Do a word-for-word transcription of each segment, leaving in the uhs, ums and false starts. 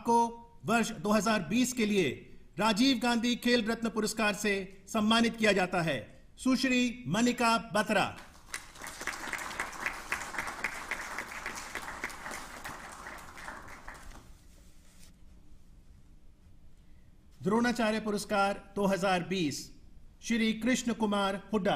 आपको वर्ष दो हज़ार बीस के लिए राजीव गांधी खेल रत्न पुरस्कार से सम्मानित किया जाता है। सुश्री मनिका बत्रा। द्रोणाचार्य पुरस्कार दो हज़ार बीस श्री कृष्ण कुमार हुड्डा।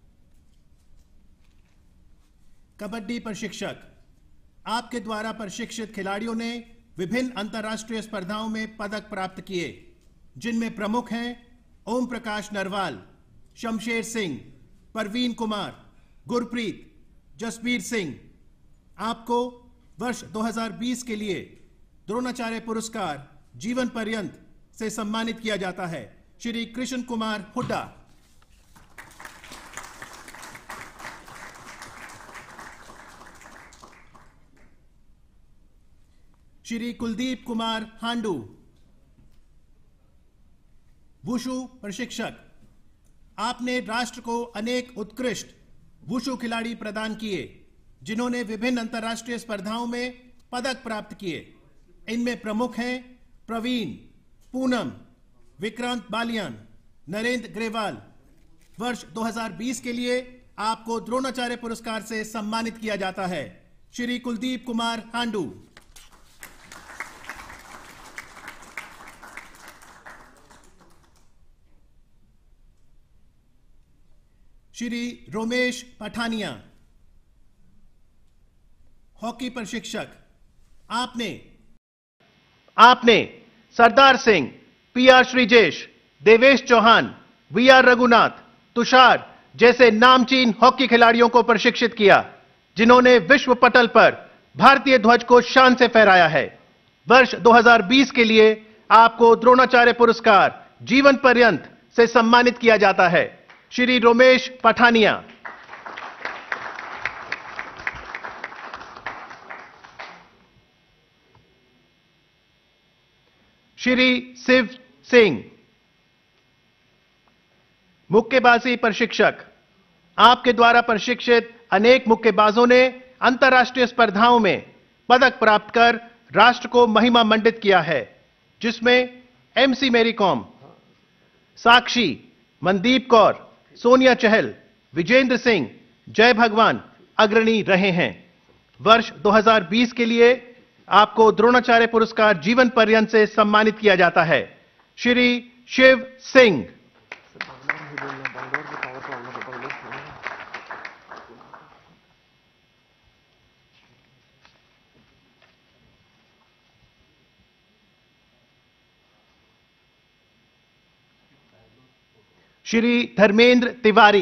कबड्डी प्रशिक्षक। आपके द्वारा प्रशिक्षित खिलाड़ियों ने विभिन्न अंतर्राष्ट्रीय स्पर्धाओं में पदक प्राप्त किए, जिनमें प्रमुख हैं ओम प्रकाश नरवाल, शमशेर सिंह, परवीन कुमार, गुरप्रीत, जसबीर सिंह। आपको वर्ष दो हज़ार बीस के लिए द्रोणाचार्य पुरस्कार जीवन पर्यंत से सम्मानित किया जाता है। श्री कृष्ण कुमार हुड्डा। श्री कुलदीप कुमार हांडू। वुशु प्रशिक्षक। आपने राष्ट्र को अनेक उत्कृष्ट वुशु खिलाड़ी प्रदान किए, जिन्होंने विभिन्न अंतर्राष्ट्रीय स्पर्धाओं में पदक प्राप्त किए। इनमें प्रमुख हैं प्रवीण, पूनम, विक्रांत बालियान, नरेंद्र ग्रेवाल। वर्ष दो हज़ार बीस के लिए आपको द्रोणाचार्य पुरस्कार से सम्मानित किया जाता है। श्री कुलदीप कुमार हांडू। श्री रोमेश पठानिया। हॉकी प्रशिक्षक। आपने आपने Sardar Singh, P R Sreejesh, Devesh Chauhan, V R Raghunath, Tushar जैसे नामचीन हॉकी खिलाड़ियों को प्रशिक्षित किया, जिन्होंने विश्व पटल पर भारतीय ध्वज को शान से फहराया है। वर्ष दो हज़ार बीस के लिए आपको द्रोणाचार्य पुरस्कार जीवन पर्यंत से सम्मानित किया जाता है। श्री रोमेश पठानिया। श्री शिव सिंह। मुक्केबाजी प्रशिक्षक। आपके द्वारा प्रशिक्षित अनेक मुक्केबाजों ने अंतर्राष्ट्रीय स्पर्धाओं में पदक प्राप्त कर राष्ट्र को महिमा मंडित किया है, जिसमें एमसी मैरी कॉम, साक्षी, मनदीप कौर, सोनिया चहल, विजेंद्र सिंह, जय भगवान अग्रणी रहे हैं। वर्ष दो हज़ार बीस के लिए आपको द्रोणाचार्य पुरस्कार जीवन पर्यंत से सम्मानित किया जाता है। श्री शिव सिंह। श्री धर्मेंद्र तिवारी।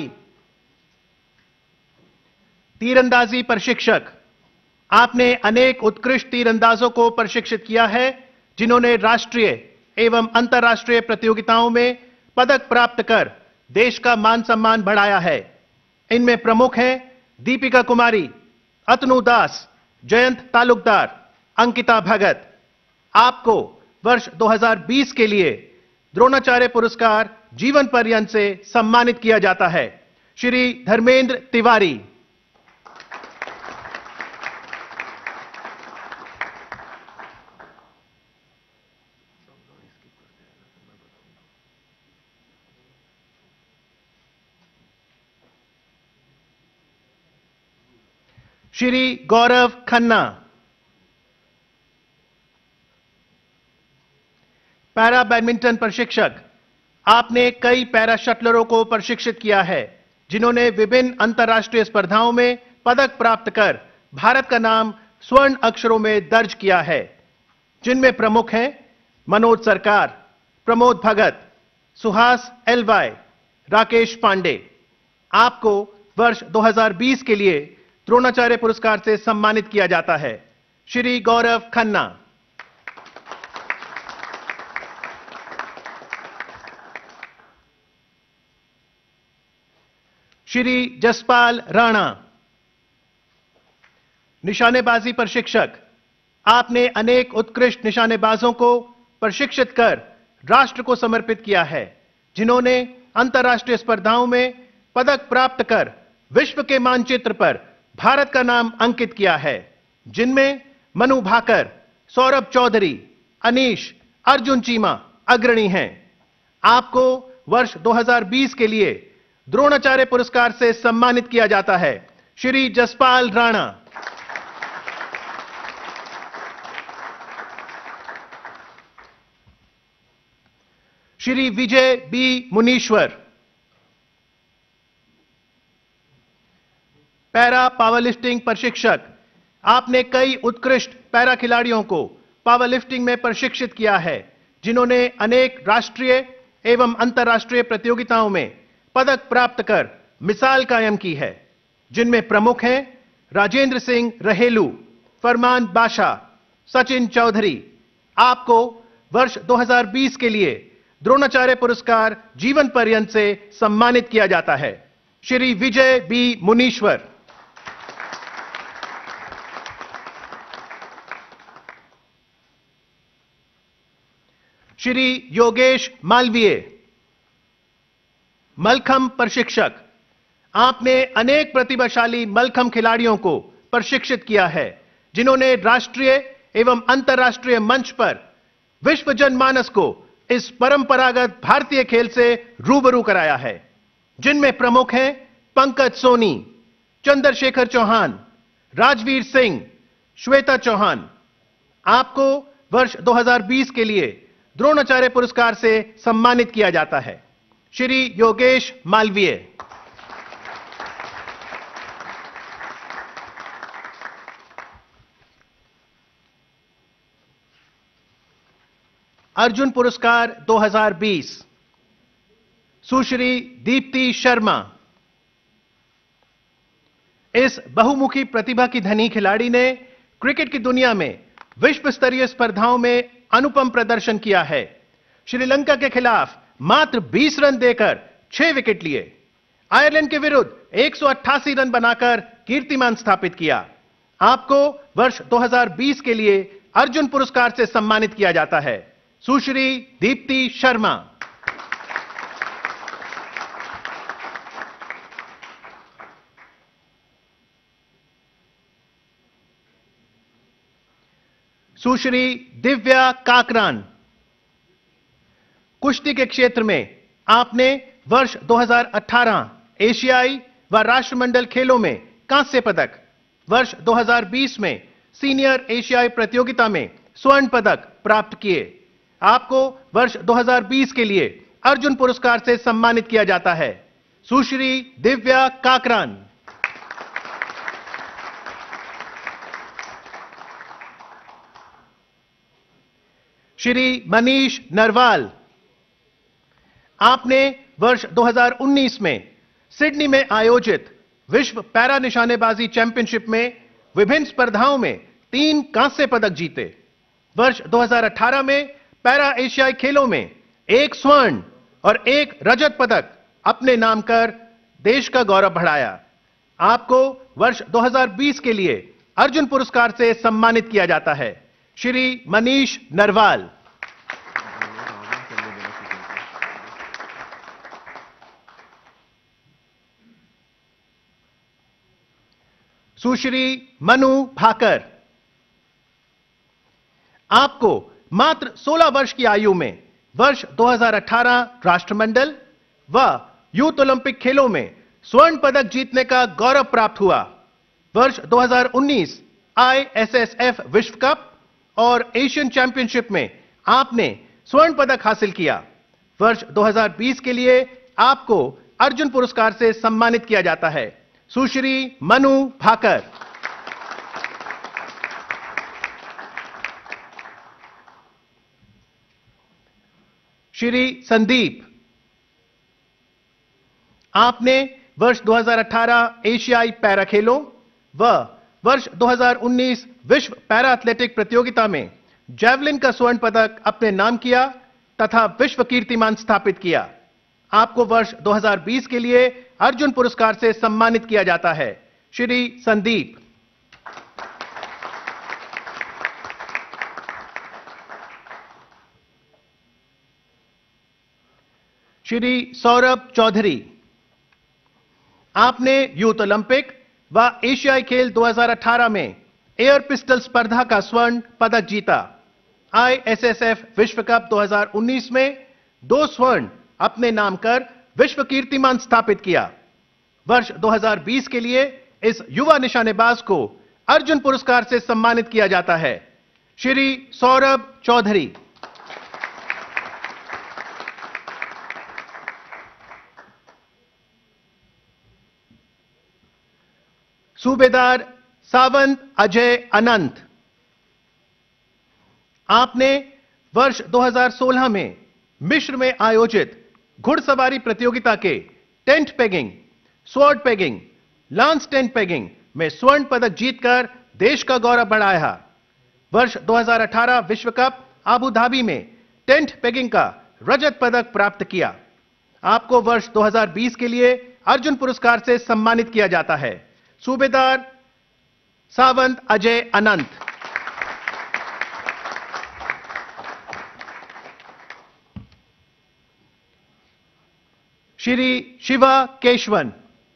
तीरंदाजी प्रशिक्षक। आपने अनेक उत्कृष्ट तीरंदाजों को प्रशिक्षित किया है, जिन्होंने राष्ट्रीय एवं अंतर्राष्ट्रीय प्रतियोगिताओं में पदक प्राप्त कर देश का मान सम्मान बढ़ाया है। इनमें प्रमुख हैं दीपिका कुमारी, अतनु दास, जयंत तालुकदार, अंकिता भगत। आपको वर्ष दो हज़ार बीस के लिए द्रोणाचार्य पुरस्कार जीवन पर्यंत से सम्मानित किया जाता है। श्री धर्मेंद्र तिवारी। श्री गौरव खन्ना। पैरा बैडमिंटन प्रशिक्षक। आपने कई पैरा शटलरों को प्रशिक्षित किया है, जिन्होंने विभिन्न अंतर्राष्ट्रीय स्पर्धाओं में पदक प्राप्त कर भारत का नाम स्वर्ण अक्षरों में दर्ज किया है, जिनमें प्रमुख हैं मनोज सरकार, प्रमोद भगत, सुहास एलवाई, राकेश पांडे। आपको वर्ष दो हज़ार बीस के लिए द्रोणाचार्य पुरस्कार से सम्मानित किया जाता है। श्री गौरव खन्ना। श्री जसपाल राणा। निशानेबाजी प्रशिक्षक। आपने अनेक उत्कृष्ट निशानेबाजों को प्रशिक्षित कर राष्ट्र को समर्पित किया है, जिन्होंने अंतर्राष्ट्रीय स्पर्धाओं में पदक प्राप्त कर विश्व के मानचित्र पर भारत का नाम अंकित किया है, जिनमें मनु भाकर, सौरभ चौधरी, अनीश, अर्जुन चीमा अग्रणी हैं। आपको वर्ष दो हज़ार बीस के लिए द्रोणाचार्य पुरस्कार से सम्मानित किया जाता है। Shri Jaspal Rana. Shri Vijay B Munishwar. Para powerlifting प्रशिक्षक, आपने कई उत्कृष्ट पैरा खिलाड़ियों को पावरलिफ्टिंग में प्रशिक्षित किया है, जिन्होंने अनेक राष्ट्रीय एवं अंतर्राष्ट्रीय प्रतियोगिताओं में पदक प्राप्त कर मिसाल कायम की है, जिनमें प्रमुख हैं राजेंद्र सिंह रहेलू, फरमान बादशाह, सचिन चौधरी। आपको वर्ष दो हज़ार बीस के लिए द्रोणाचार्य पुरस्कार जीवन पर्यंत से सम्मानित किया जाता है। श्री विजय बी मुनीश्वर। श्री योगेश मालवीय, मलखंब प्रशिक्षक, आपने अनेक प्रतिभाशाली मलखंब खिलाड़ियों को प्रशिक्षित किया है, जिन्होंने राष्ट्रीय एवं अंतर्राष्ट्रीय मंच पर विश्व जनमानस को इस परंपरागत भारतीय खेल से रूबरू कराया है, जिनमें प्रमुख हैं पंकज सोनी, चंद्रशेखर चौहान, राजवीर सिंह, श्वेता चौहान। आपको वर्ष दो हज़ार बीस के लिए द्रोणाचार्य पुरस्कार से सम्मानित किया जाता है। श्री योगेश मालवीय। अर्जुन पुरस्कार दो हज़ार बीस, सुश्री दीप्ति शर्मा। इस बहुमुखी प्रतिभा की धनी खिलाड़ी ने क्रिकेट की दुनिया में विश्व स्तरीय स्पर्धाओं में अनुपम प्रदर्शन किया है। श्रीलंका के खिलाफ मात्र बीस रन देकर छह विकेट लिए, आयरलैंड के विरुद्ध एक सौ अट्ठासी रन बनाकर कीर्तिमान स्थापित किया। आपको वर्ष दो हज़ार बीस के लिए अर्जुन पुरस्कार से सम्मानित किया जाता है। सुश्री दीप्ति शर्मा। सुश्री दिव्या काकरान, कुश्ती के क्षेत्र में आपने वर्ष दो हज़ार अठारह एशियाई व राष्ट्रमंडल खेलों में कांस्य पदक, वर्ष दो हज़ार बीस में सीनियर एशियाई प्रतियोगिता में स्वर्ण पदक प्राप्त किए। आपको वर्ष दो हज़ार बीस के लिए अर्जुन पुरस्कार से सम्मानित किया जाता है। सुश्री दिव्या काकरान। श्री मनीष नरवाल, आपने वर्ष दो हज़ार उन्नीस में सिडनी में आयोजित विश्व पैरा निशानेबाजी चैंपियनशिप में विभिन्न स्पर्धाओं में तीन कांस्य पदक जीते। वर्ष दो हज़ार अठारह में पैरा एशियाई खेलों में एक स्वर्ण और एक रजत पदक अपने नाम कर देश का गौरव बढ़ाया। आपको वर्ष दो हज़ार बीस के लिए अर्जुन पुरस्कार से सम्मानित किया जाता है। श्री मनीष नरवाल। सुश्री मनु भाकर, आपको मात्र सोलह वर्ष की आयु में वर्ष दो हज़ार अठारह राष्ट्रमंडल व यूथ ओलंपिक खेलों में स्वर्ण पदक जीतने का गौरव प्राप्त हुआ। वर्ष दो हज़ार उन्नीस आई एस एस एफ विश्व कप और एशियन चैंपियनशिप में आपने स्वर्ण पदक हासिल किया। वर्ष दो हज़ार बीस के लिए आपको अर्जुन पुरस्कार से सम्मानित किया जाता है। सुश्री मनु भाकर। श्री संदीप, आपने वर्ष दो हज़ार अठारह एशियाई पैरा खेलों व वर्ष दो हज़ार उन्नीस विश्व पैरा एथलेटिक प्रतियोगिता में जैवलिन का स्वर्ण पदक अपने नाम किया तथा विश्व कीर्तिमान स्थापित किया। आपको वर्ष दो हज़ार बीस के लिए अर्जुन पुरस्कार से सम्मानित किया जाता है। श्री संदीप। श्री सौरभ चौधरी, आपने यूथ ओलंपिक व एशियाई खेल दो हज़ार अठारह में एयर पिस्टल स्पर्धा का स्वर्ण पदक जीता। आईएसएसएफ विश्व कप दो हज़ार उन्नीस में दो स्वर्ण अपने नाम कर विश्व कीर्तिमान स्थापित किया। वर्ष दो हज़ार बीस के लिए इस युवा निशानेबाज को अर्जुन पुरस्कार से सम्मानित किया जाता है। श्री सौरभ चौधरी। सूबेदार सावंत अजय अनंत। आपने वर्ष दो हज़ार सोलह में मिस्र में आयोजित घुड़सवारी प्रतियोगिता के tent pegging, sword pegging, lance tent pegging में स्वर्ण पदक जीतकर देश का गौरव बढ़ाया। वर्ष दो हज़ार अठारह विश्व कप आबू धाबी में टेंट पेगिंग का रजत पदक प्राप्त किया। आपको वर्ष दो हज़ार बीस के लिए अर्जुन पुरस्कार से सम्मानित किया जाता है। सूबेदार सावंत अजय अनंत। श्री शिवा केशवन।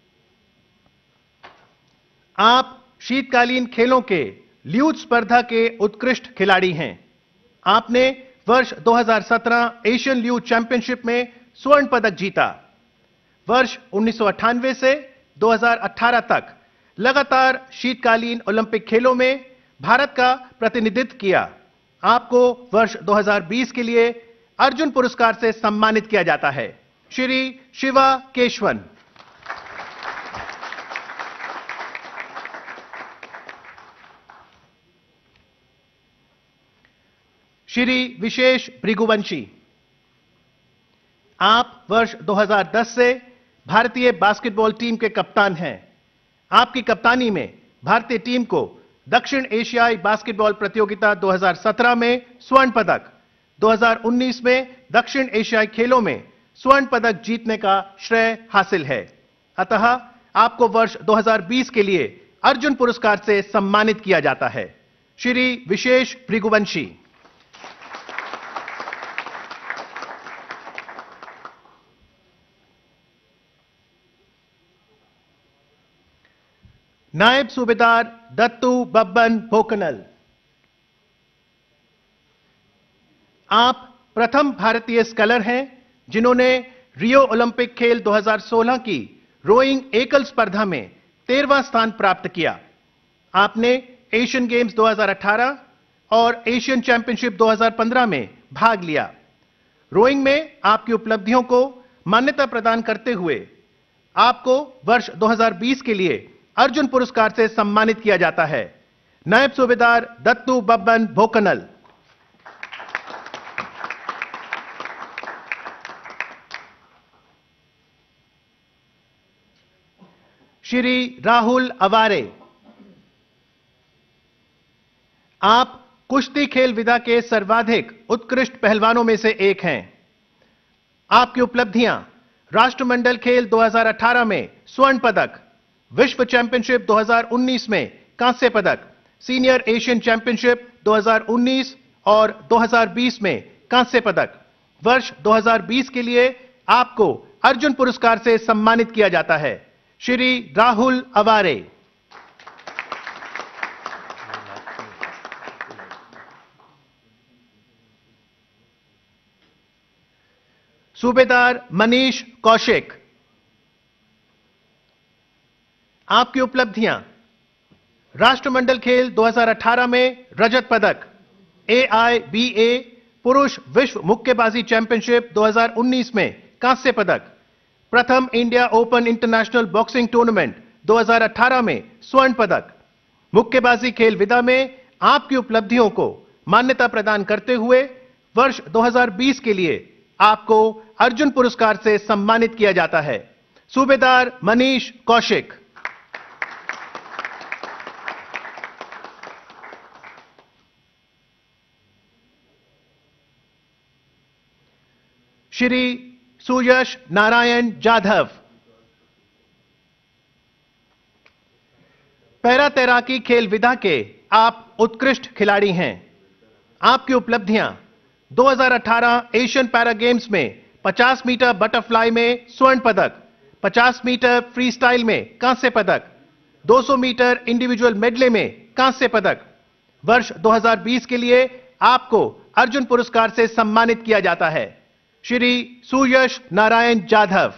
आप शीतकालीन खेलों के ल्यूट स्पर्धा के उत्कृष्ट खिलाड़ी हैं। आपने वर्ष दो हज़ार सत्रह एशियन ल्यूट चैंपियनशिप में स्वर्ण पदक जीता। वर्ष उन्नीस सौ अट्ठानवे से दो हज़ार अठारह तक लगातार शीतकालीन ओलंपिक खेलों में भारत का प्रतिनिधित्व किया। आपको वर्ष दो हज़ार बीस के लिए अर्जुन पुरस्कार से सम्मानित किया जाता है। श्री शिवा केशवन। श्री विशेष भृगुवंशी। आप वर्ष दो हज़ार दस से भारतीय बास्केटबॉल टीम के कप्तान हैं। आपकी कप्तानी में भारतीय टीम को दक्षिण एशियाई बास्केटबॉल प्रतियोगिता दो हज़ार सत्रह में स्वर्ण पदक, दो हज़ार उन्नीस में दक्षिण एशियाई खेलों में स्वर्ण पदक जीतने का श्रेय हासिल है। अतः आपको वर्ष दो हज़ार बीस के लिए अर्जुन पुरस्कार से सम्मानित किया जाता है। श्री विशेष भृगुवंशी। नायब सूबेदार दत्तू बब्बन भोकनल। आप प्रथम भारतीय स्कलर हैं जिन्होंने रियो ओलंपिक खेल दो हज़ार सोलह की रोइंग एकल स्पर्धा में तेरहवां स्थान प्राप्त किया। आपने एशियन गेम्स दो हज़ार अठारह और एशियन चैंपियनशिप दो हज़ार पंद्रह में भाग लिया। रोइंग में आपकी उपलब्धियों को मान्यता प्रदान करते हुए आपको वर्ष दो हज़ार बीस के लिए अर्जुन पुरस्कार से सम्मानित किया जाता है। नायब सूबेदार दत्तू बब्बन भोकनल। श्री राहुल अवारे। आप कुश्ती खेल विधा के सर्वाधिक उत्कृष्ट पहलवानों में से एक हैं। आपकी उपलब्धियां राष्ट्रमंडल खेल दो हज़ार अठारह में स्वर्ण पदक, विश्व चैंपियनशिप दो हज़ार उन्नीस में कांस्य पदक, सीनियर एशियन चैंपियनशिप दो हज़ार उन्नीस और दो हज़ार बीस में कांस्य पदक। वर्ष दो हज़ार बीस के लिए आपको अर्जुन पुरस्कार से सम्मानित किया जाता है। श्री राहुल अवारे। सूबेदार मनीष कौशिक। आपकी उपलब्धियां राष्ट्रमंडल खेल दो हज़ार अठारह में रजत पदक, ए आई बी ए पुरुष विश्व मुक्केबाजी चैंपियनशिप दो हज़ार उन्नीस में कांस्य पदक, प्रथम India open international boxing tournament दो हज़ार अठारह में स्वर्ण पदक। मुक्केबाजी खेल विधा में आपकी उपलब्धियों को मान्यता प्रदान करते हुए वर्ष दो हज़ार बीस के लिए आपको अर्जुन पुरस्कार से सम्मानित किया जाता है। सूबेदार मनीष कौशिक। श्री सुयश नारायण जाधव। पैरा तैराकी खेल विधा के आप उत्कृष्ट खिलाड़ी हैं। आपकी उपलब्धियां दो हज़ार अठारह एशियन पैरा गेम्स में पचास मीटर बटरफ्लाई में स्वर्ण पदक, पचास मीटर फ्री स्टाइल में कांस्य पदक, दो सौ मीटर इंडिविजुअल मेडले में कांस्य पदक। वर्ष दो हज़ार बीस के लिए आपको अर्जुन पुरस्कार से सम्मानित किया जाता है। श्री सुयश नारायण जाधव।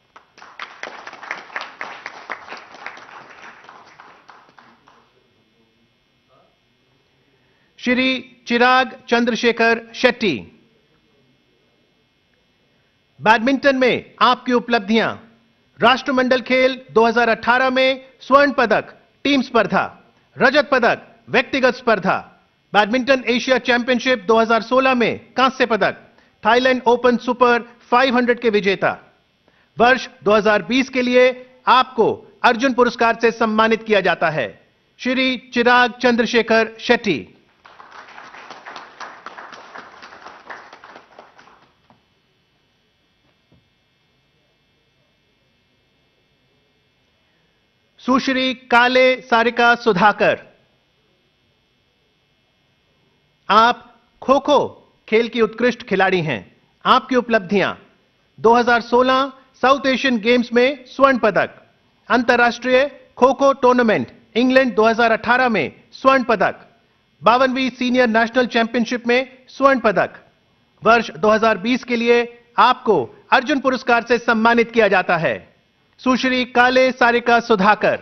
श्री चिराग चंद्रशेखर शेट्टी। बैडमिंटन में आपकी उपलब्धियां: राष्ट्रमंडल खेल दो हज़ार अठारह में स्वर्ण पदक टीम स्पर्धा, रजत पदक व्यक्तिगत स्पर्धा, बैडमिंटन एशिया चैंपियनशिप दो हज़ार सोलह में कांस्य पदक, थाईलैंड ओपन सुपर पाँच सौ के विजेता। वर्ष दो हज़ार बीस के लिए आपको अर्जुन पुरस्कार से सम्मानित किया जाता है। श्री चिराग चंद्रशेखर शेट्टी। सुश्री काले सारिका सुधाकर। आप खो खो खेल की उत्कृष्ट खिलाड़ी हैं। आपकी उपलब्धियां: दो हज़ार सोलह साउथ एशियन गेम्स में स्वर्ण पदक, अंतर्राष्ट्रीय खो खो टूर्नामेंट इंग्लैंड दो हज़ार अठारह में स्वर्ण पदक, बावनवीं सीनियर नेशनल चैंपियनशिप में स्वर्ण पदक। वर्ष दो हज़ार बीस के लिए आपको अर्जुन पुरस्कार से सम्मानित किया जाता है। सुश्री काले सारिका सुधाकर।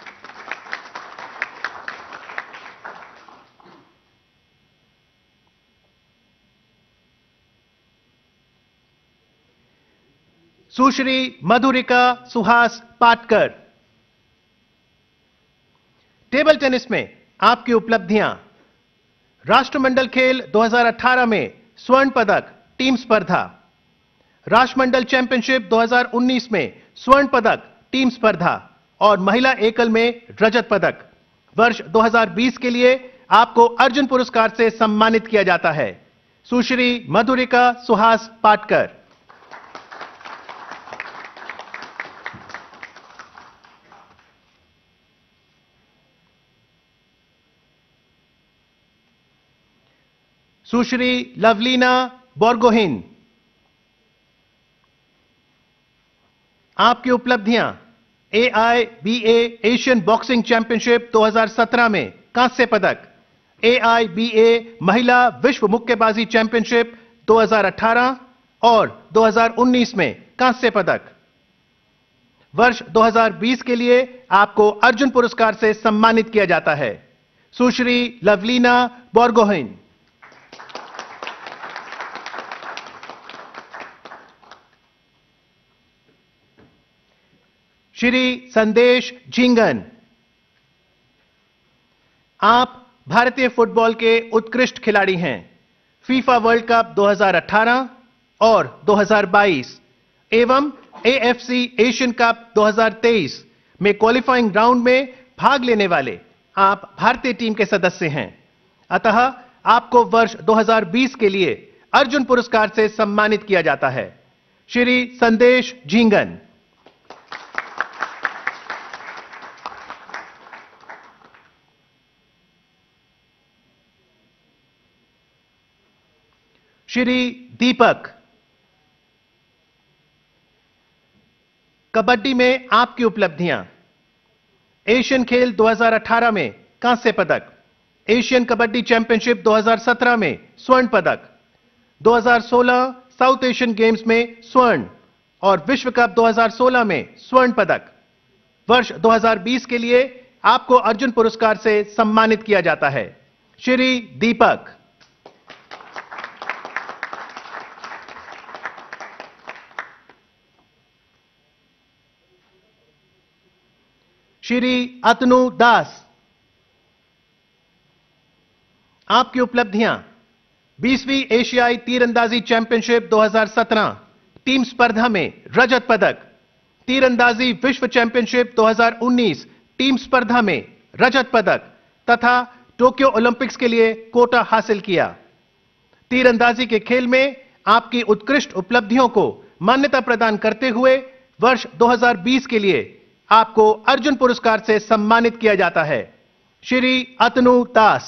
सुश्री मधुरिका सुहास पाटकर। टेबल टेनिस में आपकी उपलब्धियां: राष्ट्रमंडल खेल दो हज़ार अठारह में स्वर्ण पदक टीम स्पर्धा, राष्ट्रमंडल चैंपियनशिप दो हज़ार उन्नीस में स्वर्ण पदक टीम स्पर्धा और महिला एकल में रजत पदक। वर्ष दो हज़ार बीस के लिए आपको अर्जुन पुरस्कार से सम्मानित किया जाता है। सुश्री मधुरिका सुहास पाटकर। सुश्री लवलीना बोरगोहिन। आपकी उपलब्धियां: A I B A Asian boxing championship दो हज़ार सत्रह में कांस्य पदक, ए आई बी ए महिला विश्व मुक्केबाजी चैंपियनशिप दो हज़ार अठारह और दो हज़ार उन्नीस में कांस्य पदक। वर्ष दो हज़ार बीस के लिए आपको अर्जुन पुरस्कार से सम्मानित किया जाता है। सुश्री लवलीना बोरगोहिन। श्री संदेश झिंगन। आप भारतीय फुटबॉल के उत्कृष्ट खिलाड़ी हैं। फीफा वर्ल्ड कप दो हज़ार अठारह और दो हज़ार बाईस एवं A F C Asian cup दो हज़ार तेईस में क्वालिफाइंग राउंड में भाग लेने वाले आप भारतीय टीम के सदस्य हैं। अतः आपको वर्ष दो हज़ार बीस के लिए अर्जुन पुरस्कार से सम्मानित किया जाता है। श्री संदेश झिंगन। श्री दीपक। कबड्डी में आपकी उपलब्धियां: एशियन खेल दो हज़ार अठारह में कांस्य पदक, एशियन कबड्डी चैंपियनशिप दो हज़ार सत्रह में स्वर्ण पदक, दो हज़ार सोलह साउथ एशियन गेम्स में स्वर्ण और विश्व कप दो हज़ार सोलह में स्वर्ण पदक। वर्ष दो हज़ार बीस के लिए आपको अर्जुन पुरस्कार से सम्मानित किया जाता है। श्री दीपक। श्री अतनु दास। आपकी उपलब्धियां: बीसवीं एशियाई तीरंदाजी चैंपियनशिप दो हज़ार सत्रह टीम स्पर्धा में रजत पदक, तीरंदाजी विश्व चैंपियनशिप दो हज़ार उन्नीस टीम स्पर्धा में रजत पदक तथा टोक्यो ओलंपिक्स के लिए कोटा हासिल किया। तीरंदाजी के खेल में आपकी उत्कृष्ट उपलब्धियों को मान्यता प्रदान करते हुए वर्ष दो हज़ार बीस के लिए आपको अर्जुन पुरस्कार से सम्मानित किया जाता है। श्री अतनु दास।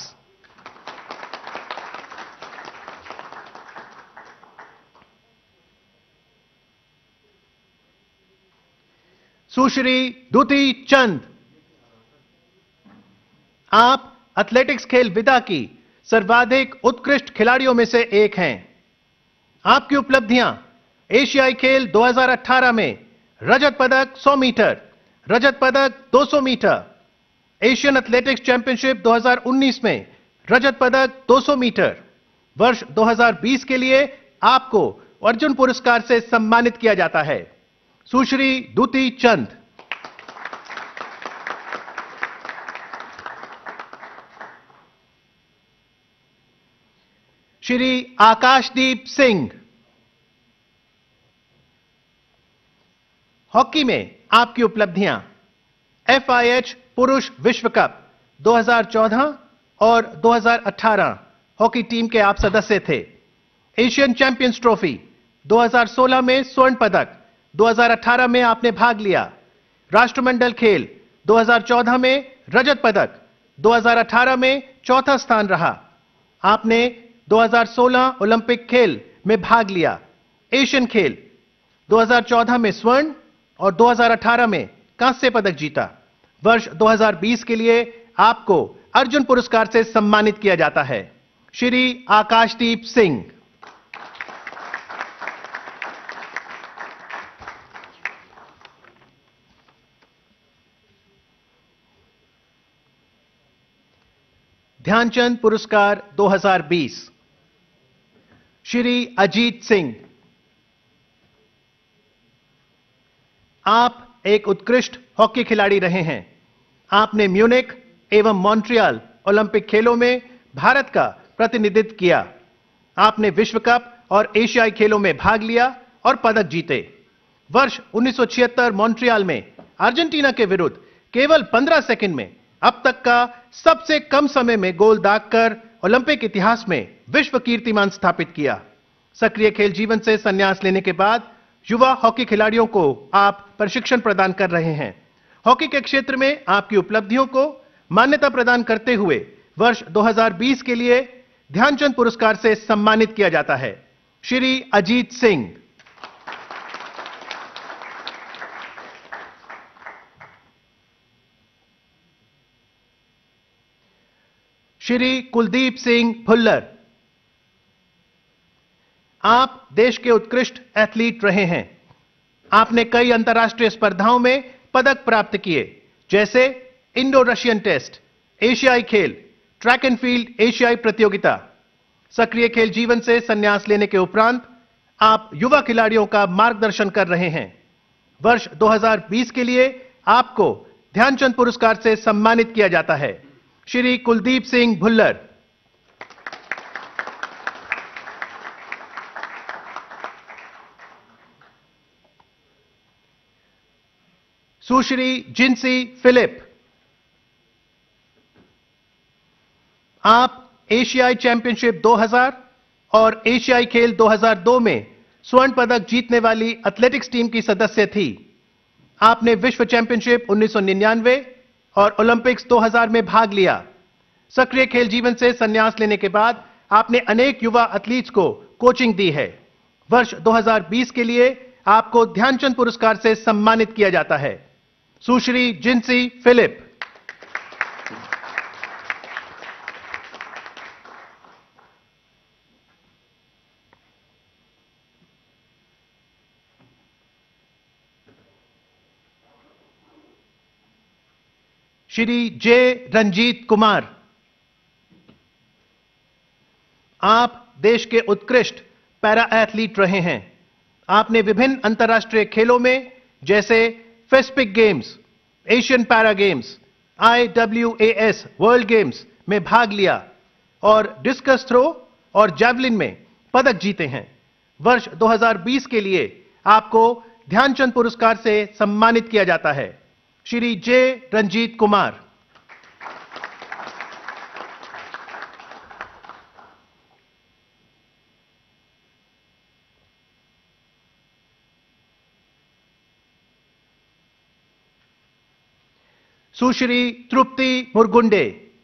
सुश्री दुती चंद। आप एथलेटिक्स खेल विदा की सर्वाधिक उत्कृष्ट खिलाड़ियों में से एक हैं। आपकी उपलब्धियां एशियाई खेल दो हज़ार अठारह में रजत पदक सौ मीटर, रजत पदक दो सौ मीटर, एशियन एथलेटिक्स चैंपियनशिप दो हज़ार उन्नीस में रजत पदक दो सौ मीटर। वर्ष दो हज़ार बीस के लिए आपको अर्जुन पुरस्कार से सम्मानित किया जाता है। सुश्री दूती चंद। श्री आकाशदीप सिंह। हॉकी में आपकी उपलब्धियां एफ आई एच पुरुष विश्व कप दो हज़ार चौदह और दो हज़ार अठारह हॉकी टीम के आप सदस्य थे। एशियन चैंपियंस ट्रॉफी दो हज़ार सोलह में स्वर्ण पदक, दो हज़ार अठारह में आपने भाग लिया। राष्ट्रमंडल खेल दो हज़ार चौदह में रजत पदक, दो हज़ार अठारह में चौथा स्थान रहा। आपने दो हज़ार सोलह ओलंपिक खेल में भाग लिया। एशियन खेल दो हज़ार चौदह में स्वर्ण और दो हज़ार अठारह में कांस्य पदक जीता। वर्ष दो हज़ार बीस के लिए आपको अर्जुन पुरस्कार से सम्मानित किया जाता है। श्री आकाशदीप सिंह। ध्यानचंद पुरस्कार दो हज़ार बीस श्री अजीत सिंह। आप एक उत्कृष्ट हॉकी खिलाड़ी रहे हैं। आपने म्यूनिख एवं मॉन्ट्रियल ओलंपिक खेलों में भारत का प्रतिनिधित्व किया। आपने विश्व कप और एशियाई खेलों में भाग लिया और पदक जीते। वर्ष उन्नीस सौ छिहत्तर मॉन्ट्रियल में अर्जेंटीना के विरुद्ध केवल पंद्रह सेकंड में अब तक का सबसे कम समय में गोल दागकर ओलंपिक इतिहास में विश्व कीर्तिमान स्थापित किया। सक्रिय खेल जीवन से संन्यास लेने के बाद युवा हॉकी खिलाड़ियों को आप प्रशिक्षण प्रदान कर रहे हैं। हॉकी के क्षेत्र में आपकी उपलब्धियों को मान्यता प्रदान करते हुए वर्ष दो हज़ार बीस के लिए ध्यानचंद पुरस्कार से सम्मानित किया जाता है। श्री अजीत सिंह। श्री कुलदीप सिंह भुल्लर। आप देश के उत्कृष्ट एथलीट रहे हैं। आपने कई अंतर्राष्ट्रीय स्पर्धाओं में पदक प्राप्त किए, जैसे इंडो रशियन टेस्ट, एशियाई खेल, ट्रैक एंड फील्ड एशियाई प्रतियोगिता। सक्रिय खेल जीवन से संन्यास लेने के उपरांत आप युवा खिलाड़ियों का मार्गदर्शन कर रहे हैं। वर्ष दो हज़ार बीस के लिए आपको ध्यानचंद पुरस्कार से सम्मानित किया जाता है। श्री कुलदीप सिंह भुल्लर। सुश्री जिंसी फिलिप। आप एशियाई चैंपियनशिप दो हज़ार और एशियाई खेल दो हज़ार दो में स्वर्ण पदक जीतने वाली एथलेटिक्स टीम की सदस्य थी। आपने विश्व चैंपियनशिप उन्नीस सौ निन्यानवे और ओलंपिक्स दो हज़ार में भाग लिया। सक्रिय खेल जीवन से संन्यास लेने के बाद आपने अनेक युवा एथलीट्स को कोचिंग दी है। वर्ष दो हज़ार बीस के लिए आपको ध्यानचंद पुरस्कार से सम्मानित किया जाता है। सुश्री जिंसी फिलिप। श्री जे रंजीत कुमार। आप देश के उत्कृष्ट पैरा एथलीट रहे हैं। आपने विभिन्न अंतर्राष्ट्रीय खेलों में जैसे FESPIC games, Asian para games, I W A S world games में भाग लिया और डिस्कस थ्रो और जैवलिन में पदक जीते हैं। वर्ष दो हज़ार बीस के लिए आपको ध्यानचंद पुरस्कार से सम्मानित किया जाता है। श्री जे रंजीत कुमार। सुश्री तृप्ति मुरगुंडे।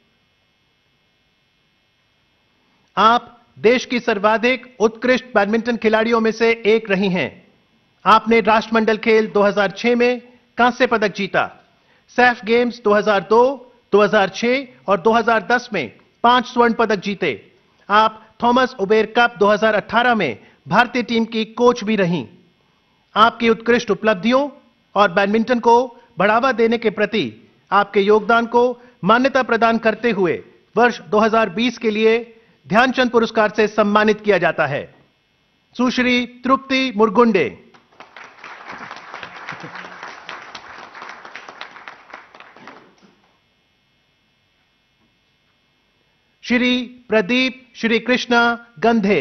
आप देश की सर्वाधिक उत्कृष्ट बैडमिंटन खिलाड़ियों में से एक रही हैं। आपने राष्ट्रमंडल खेल दो हज़ार छह में कांस्य पदक जीता। सैफ गेम्स दो हज़ार दो, दो हज़ार छह और दो हज़ार दस में पांच स्वर्ण पदक जीते। आप थॉमस उबेर कप दो हज़ार अठारह में भारतीय टीम की कोच भी रहीं। आपकी उत्कृष्ट उपलब्धियों और बैडमिंटन को बढ़ावा देने के प्रति आपके योगदान को मान्यता प्रदान करते हुए वर्ष दो हज़ार बीस के लिए ध्यानचंद पुरस्कार से सम्मानित किया जाता है। सुश्री तृप्ति मुरगुंडे। श्री प्रदीप श्री कृष्णा गंधे।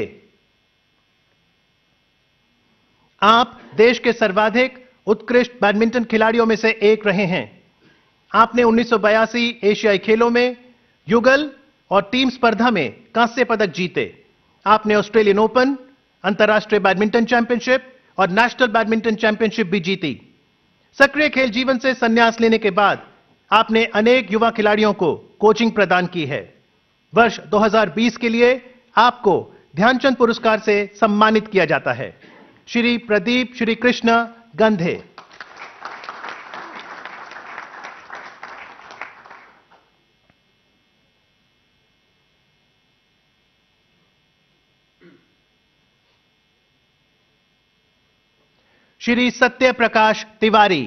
आप देश के सर्वाधिक उत्कृष्ट बैडमिंटन खिलाड़ियों में से एक रहे हैं। आपने उन्नीस सौ बयासी एशियाई खेलों में युगल और टीम स्पर्धा में कांस्य पदक जीते। आपने ऑस्ट्रेलियन ओपन, अंतर्राष्ट्रीय बैडमिंटन चैंपियनशिप और नेशनल बैडमिंटन चैंपियनशिप भी जीती। सक्रिय खेल जीवन से संन्यास लेने के बाद आपने अनेक युवा खिलाड़ियों को कोचिंग प्रदान की है। वर्ष दो हज़ार बीस के लिए आपको ध्यानचंद पुरस्कार से सम्मानित किया जाता है। श्री प्रदीप श्री कृष्णा गंधे। श्री सत्य प्रकाश तिवारी।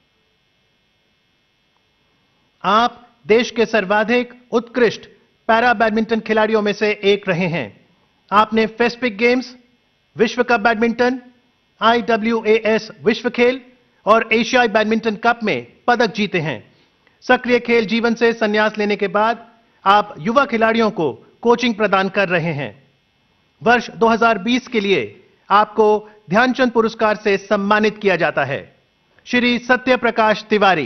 आप देश के सर्वाधिक उत्कृष्ट पैरा बैडमिंटन खिलाड़ियों में से एक रहे हैं। आपने फेस्पिक गेम्स, विश्व cup badminton, I W A S विश्व खेल और एशियाई बैडमिंटन कप में पदक जीते हैं। सक्रिय खेल जीवन से संन्यास लेने के बाद आप युवा खिलाड़ियों को कोचिंग प्रदान कर रहे हैं। वर्ष दो हज़ार बीस के लिए आपको ध्यानचंद पुरस्कार से सम्मानित किया जाता है। श्री सत्य प्रकाश तिवारी।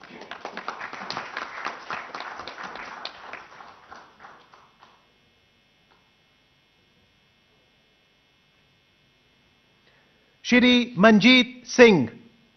श्री मंजीत सिंह।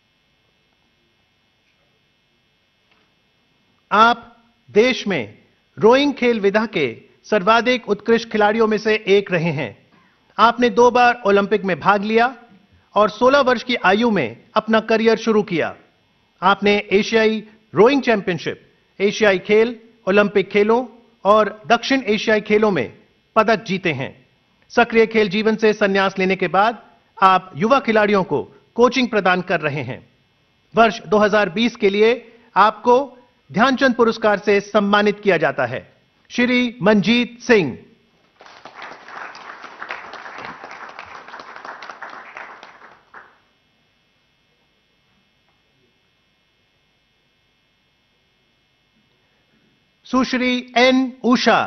आप देश में रोइंग खेल विधा के सर्वाधिक उत्कृष्ट खिलाड़ियों में से एक रहे हैं। आपने दो बार ओलंपिक में भाग लिया और सोलह वर्ष की आयु में अपना करियर शुरू किया। आपने एशियाई रोइंग चैंपियनशिप, एशियाई खेल, ओलंपिक खेलों और दक्षिण एशियाई खेलों में पदक जीते हैं। सक्रिय खेल जीवन से संन्यास लेने के बाद आप युवा खिलाड़ियों को कोचिंग प्रदान कर रहे हैं। वर्ष दो हज़ार बीस के लिए आपको ध्यानचंद पुरस्कार से सम्मानित किया जाता है। श्री मंजीत सिंह। सुश्री एन उषा।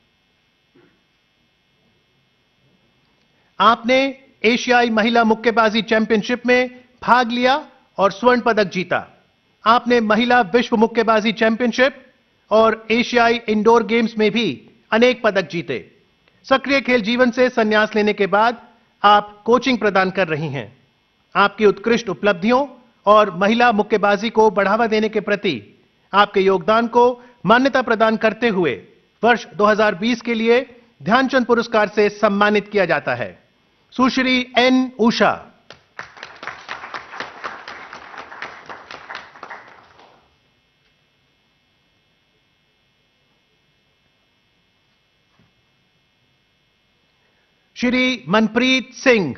आपने एशियाई महिला मुक्केबाजी चैंपियनशिप में भाग लिया और स्वर्ण पदक जीता। आपने महिला विश्व मुक्केबाजी चैंपियनशिप और एशियाई इंडोर गेम्स में भी अनेक पदक जीते। सक्रिय खेल जीवन से संन्यास लेने के बाद आप कोचिंग प्रदान कर रही हैं। आपकी उत्कृष्ट उपलब्धियों और महिला मुक्केबाजी को बढ़ावा देने के प्रति आपके योगदान को मान्यता प्रदान करते हुए वर्ष दो हज़ार बीस के लिए ध्यानचंद पुरस्कार से सम्मानित किया जाता है। सुश्री एन उषा। श्री मनप्रीत सिंह।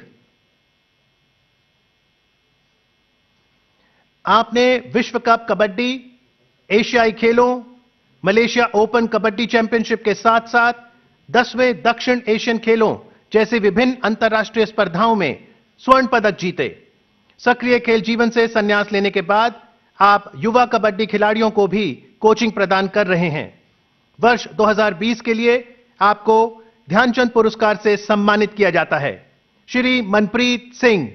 आपने विश्व कप कबड्डी, एशियाई खेलों, मलेशिया ओपन कबड्डी चैंपियनशिप के साथ साथ दसवें दक्षिण एशियन खेलों जैसे विभिन्न अंतर्राष्ट्रीय स्पर्धाओं में स्वर्ण पदक जीते। सक्रिय खेल जीवन से संन्यास लेने के बाद आप युवा कबड्डी खिलाड़ियों को भी कोचिंग प्रदान कर रहे हैं। वर्ष दो हज़ार बीस के लिए आपको ध्यानचंद पुरस्कार से सम्मानित किया जाता है। श्री मनप्रीत सिंह।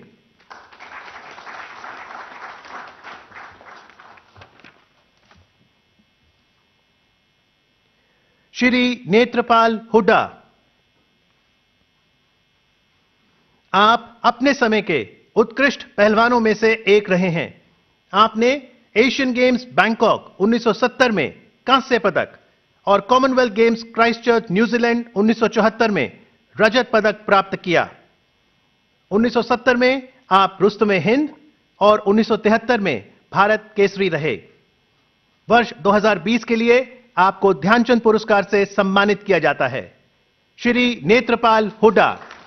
श्री नेत्रपाल हुड्डा। आप अपने समय के उत्कृष्ट पहलवानों में से एक रहे हैं। आपने एशियन गेम्स बैंकॉक उन्नीस सौ सत्तर में कांस्य पदक और कॉमनवेल्थ गेम्स क्राइस्टचर्च न्यूजीलैंड उन्नीस सौ चौहत्तर में रजत पदक प्राप्त किया। उन्नीस सौ सत्तर में आप रुस्तमे हिंद और उन्नीस सौ तिहत्तर में भारत केसरी रहे। वर्ष दो हज़ार बीस के लिए आपको ध्यानचंद पुरस्कार से सम्मानित किया जाता है। श्री नेत्रपाल हुड्डा।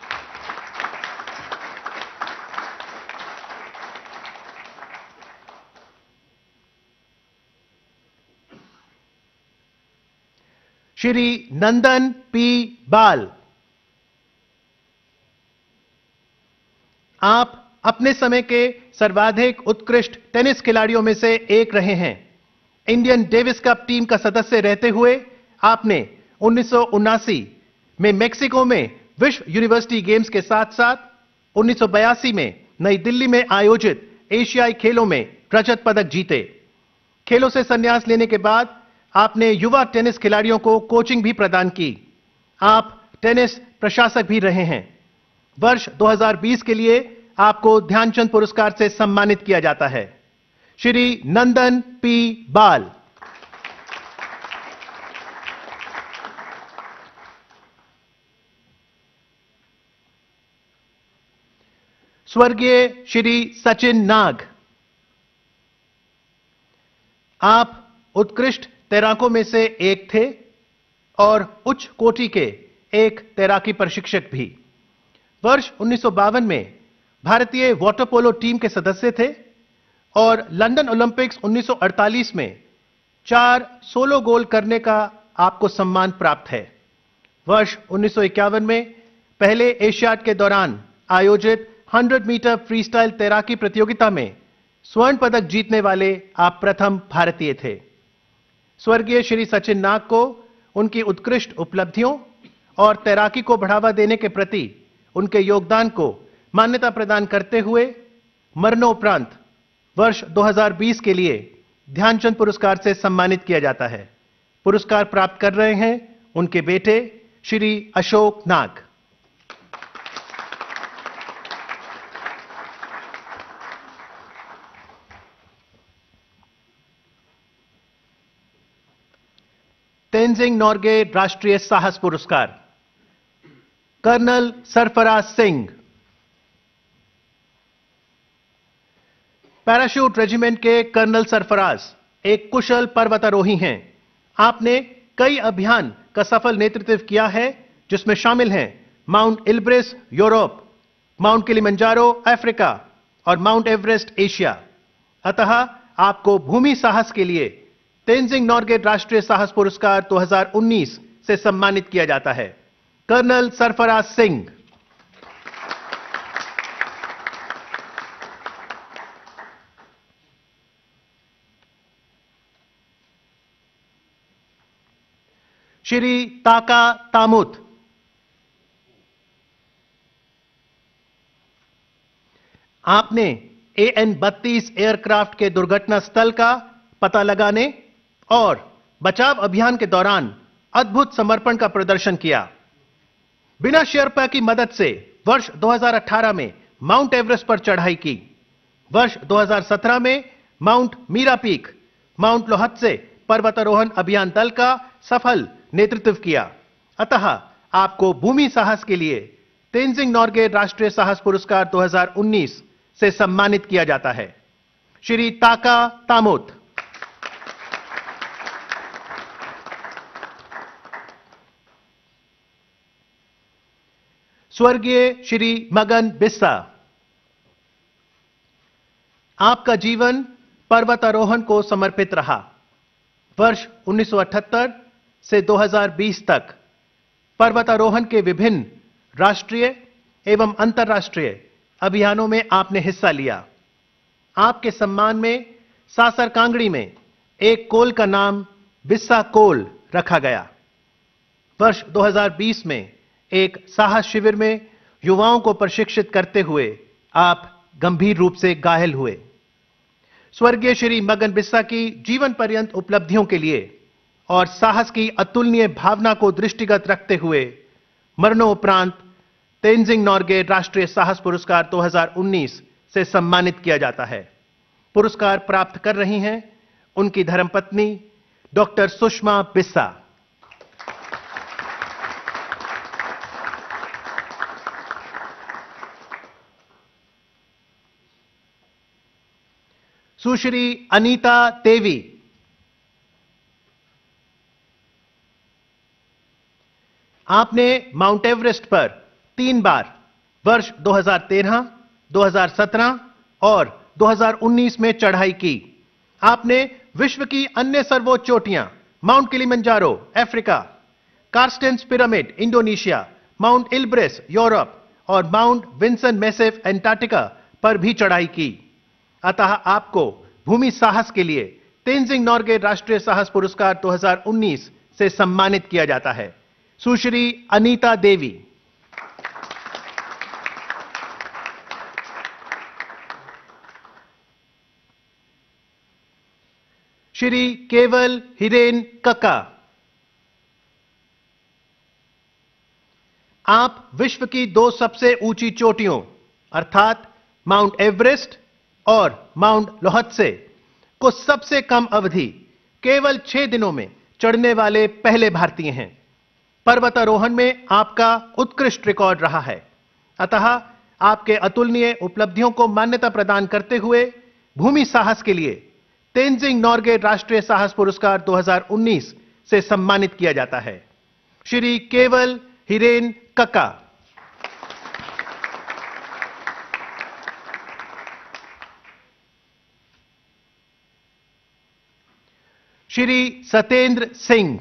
श्री नंदन पी बाल। आप अपने समय के सर्वाधिक उत्कृष्ट टेनिस खिलाड़ियों में से एक रहे हैं। इंडियन डेविस कप टीम का सदस्य रहते हुए आपने उन्नीस सौ उनासी में मेक्सिको में विश्व यूनिवर्सिटी गेम्स के साथ साथ उन्नीस सौ बयासी में नई दिल्ली में आयोजित एशियाई खेलों में रजत पदक जीते। खेलों से संन्यास लेने के बाद आपने युवा टेनिस खिलाड़ियों को कोचिंग भी प्रदान की। आप टेनिस प्रशासक भी रहे हैं। वर्ष दो हज़ार बीस के लिए आपको ध्यानचंद पुरस्कार से सम्मानित किया जाता है। श्री नंदन पी बाल। स्वर्गीय श्री सचिन नाग। आप उत्कृष्ट तैराकों में से एक थे और उच्च कोटि के एक तैराकी प्रशिक्षक भी। वर्ष उन्नीस सौ बावन में भारतीय वाटर पोलो टीम के सदस्य थे और लंदन ओलंपिक्स उन्नीस सौ अड़तालीस में चार सोलो गोल करने का आपको सम्मान प्राप्त है। वर्ष उन्नीस सौ इक्यावन में पहले एशियाड के दौरान आयोजित सौ मीटर फ्रीस्टाइल तैराकी प्रतियोगिता में स्वर्ण पदक जीतने वाले आप प्रथम भारतीय थे। स्वर्गीय श्री सचिन नाग को उनकी उत्कृष्ट उपलब्धियों और तैराकी को बढ़ावा देने के प्रति उनके योगदान को मान्यता प्रदान करते हुए मरणोपरांत वर्ष दो हज़ार बीस के लिए ध्यानचंद पुरस्कार से सम्मानित किया जाता है। पुरस्कार प्राप्त कर रहे हैं उनके बेटे श्री अशोक नाग। तेंजिंग नोर्गे राष्ट्रीय साहस पुरस्कार colonel Sarfaraz Singh. Parachute regiment के कर्नल सरफराज एक कुशल पर्वतारोही हैं। आपने कई अभियान का सफल नेतृत्व किया है जिसमें शामिल हैं mount Elbrus Europe, mount Kilimanjaro Africa और माउंट एवरेस्ट एशिया। अतः आपको भूमि साहस के लिए तेंजिंग नोर्गे राष्ट्रीय साहस पुरस्कार दो हज़ार उन्नीस से सम्मानित किया जाता है। कर्नल सरफराज सिंह। श्री ताका तामुत। आपने ए एन बत्तीस एयरक्राफ्ट के दुर्घटना स्थल का पता लगाने और बचाव अभियान के दौरान अद्भुत समर्पण का प्रदर्शन किया। बिना शेरपा की मदद से वर्ष दो हज़ार अठारह में माउंट एवरेस्ट पर चढ़ाई की। वर्ष दो हज़ार सत्रह में mount Mera peak, mount Lhotse पर्वतारोहण अभियान दल का सफल नेतृत्व किया। अतः आपको भूमि साहस के लिए तेंजिंग नोर्गे राष्ट्रीय साहस पुरस्कार दो हज़ार उन्नीस से सम्मानित किया जाता है। श्री ताका तामुत। स्वर्गीय श्री मगन बिस्सा। आपका जीवन पर्वतारोहण को समर्पित रहा। वर्ष उन्नीस सौ अठहत्तर से दो हज़ार बीस तक पर्वतारोहण के विभिन्न राष्ट्रीय एवं अंतर्राष्ट्रीय अभियानों में आपने हिस्सा लिया। आपके सम्मान में सासर कांगड़ी में एक कोल का नाम बिस्सा कोल रखा गया। वर्ष दो हज़ार बीस में एक साहस शिविर में युवाओं को प्रशिक्षित करते हुए आप गंभीर रूप से घायल हुए। स्वर्गीय श्री मगन बिस्सा की जीवन पर्यंत उपलब्धियों के लिए और साहस की अतुलनीय भावना को दृष्टिगत रखते हुए मरणोपरांत तेंजिंग नोर्गे राष्ट्रीय साहस पुरस्कार दो हज़ार उन्नीस से सम्मानित किया जाता है। पुरस्कार प्राप्त कर रही हैं उनकी धर्मपत्नी डॉक्टर सुषमा बिस्सा। सुश्री अनीता देवी। आपने माउंट एवरेस्ट पर तीन बार वर्ष दो हज़ार तेरह, दो हज़ार सत्रह और दो हज़ार उन्नीस में चढ़ाई की। आपने विश्व की अन्य सर्वोच्च चोटियां mount Kilimanjaro Africa, Carstensz pyramid Indonesia, mount Elbrus Europe और माउंट विंसन मैसिव एंटार्क्टिका पर भी चढ़ाई की। अतः आपको भूमि साहस के लिए तेंजिंग नोर्गे राष्ट्रीय साहस पुरस्कार दो हज़ार उन्नीस से सम्मानित किया जाता है। सुश्री अनीता देवी। श्री केवल हिरेन कक्का। आप विश्व की दो सबसे ऊंची चोटियों अर्थात माउंट एवरेस्ट और माउंट लोहत्से को सबसे कम अवधि केवल छह दिनों में चढ़ने वाले पहले भारतीय हैं। पर्वतारोहण में आपका उत्कृष्ट रिकॉर्ड रहा है। अतः आपके अतुलनीय उपलब्धियों को मान्यता प्रदान करते हुए भूमि साहस के लिए तेंजिंग नोर्गे राष्ट्रीय साहस पुरस्कार दो हज़ार उन्नीस से सम्मानित किया जाता है। श्री केवल हिरेन कक्का। श्री सतेंद्र सिंह।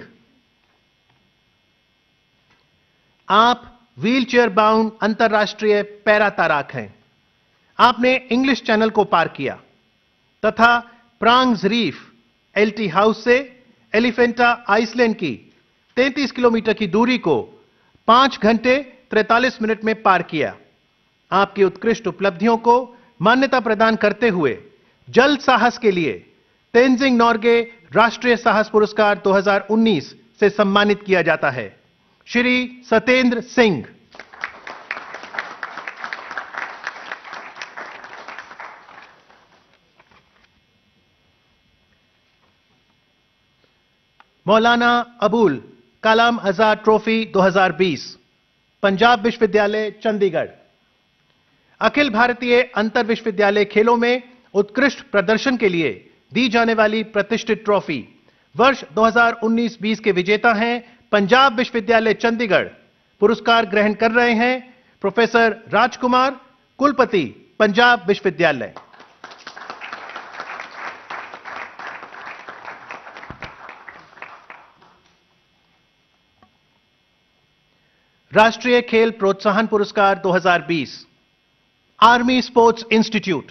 आप व्हीलचेयर बाउंड अंतर्राष्ट्रीय पैरा तैराक हैं। आपने इंग्लिश चैनल को पार किया तथा प्रांग्स रीफ एल्टी हाउस से एलिफेंटा आइसलैंड की तैंतीस किलोमीटर की दूरी को पांच घंटे तैंतालीस मिनट में पार किया। आपकी उत्कृष्ट उपलब्धियों को मान्यता प्रदान करते हुए जल साहस के लिए तेंजिंग नोर्गे राष्ट्रीय साहस पुरस्कार दो हज़ार उन्नीस से सम्मानित किया जाता है। श्री सतेंद्र सिंह। मौलाना अबुल कलाम आजाद ट्रॉफी दो हज़ार बीस, पंजाब विश्वविद्यालय चंडीगढ़। अखिल भारतीय अंतर विश्वविद्यालय खेलों में उत्कृष्ट प्रदर्शन के लिए दी जाने वाली प्रतिष्ठित ट्रॉफी वर्ष दो हज़ार उन्नीस बीस के विजेता हैं पंजाब विश्वविद्यालय चंडीगढ़। पुरस्कार ग्रहण कर रहे हैं प्रोफेसर राजकुमार, कुलपति पंजाब विश्वविद्यालय। राष्ट्रीय खेल प्रोत्साहन पुरस्कार दो हज़ार बीस, army sports institute.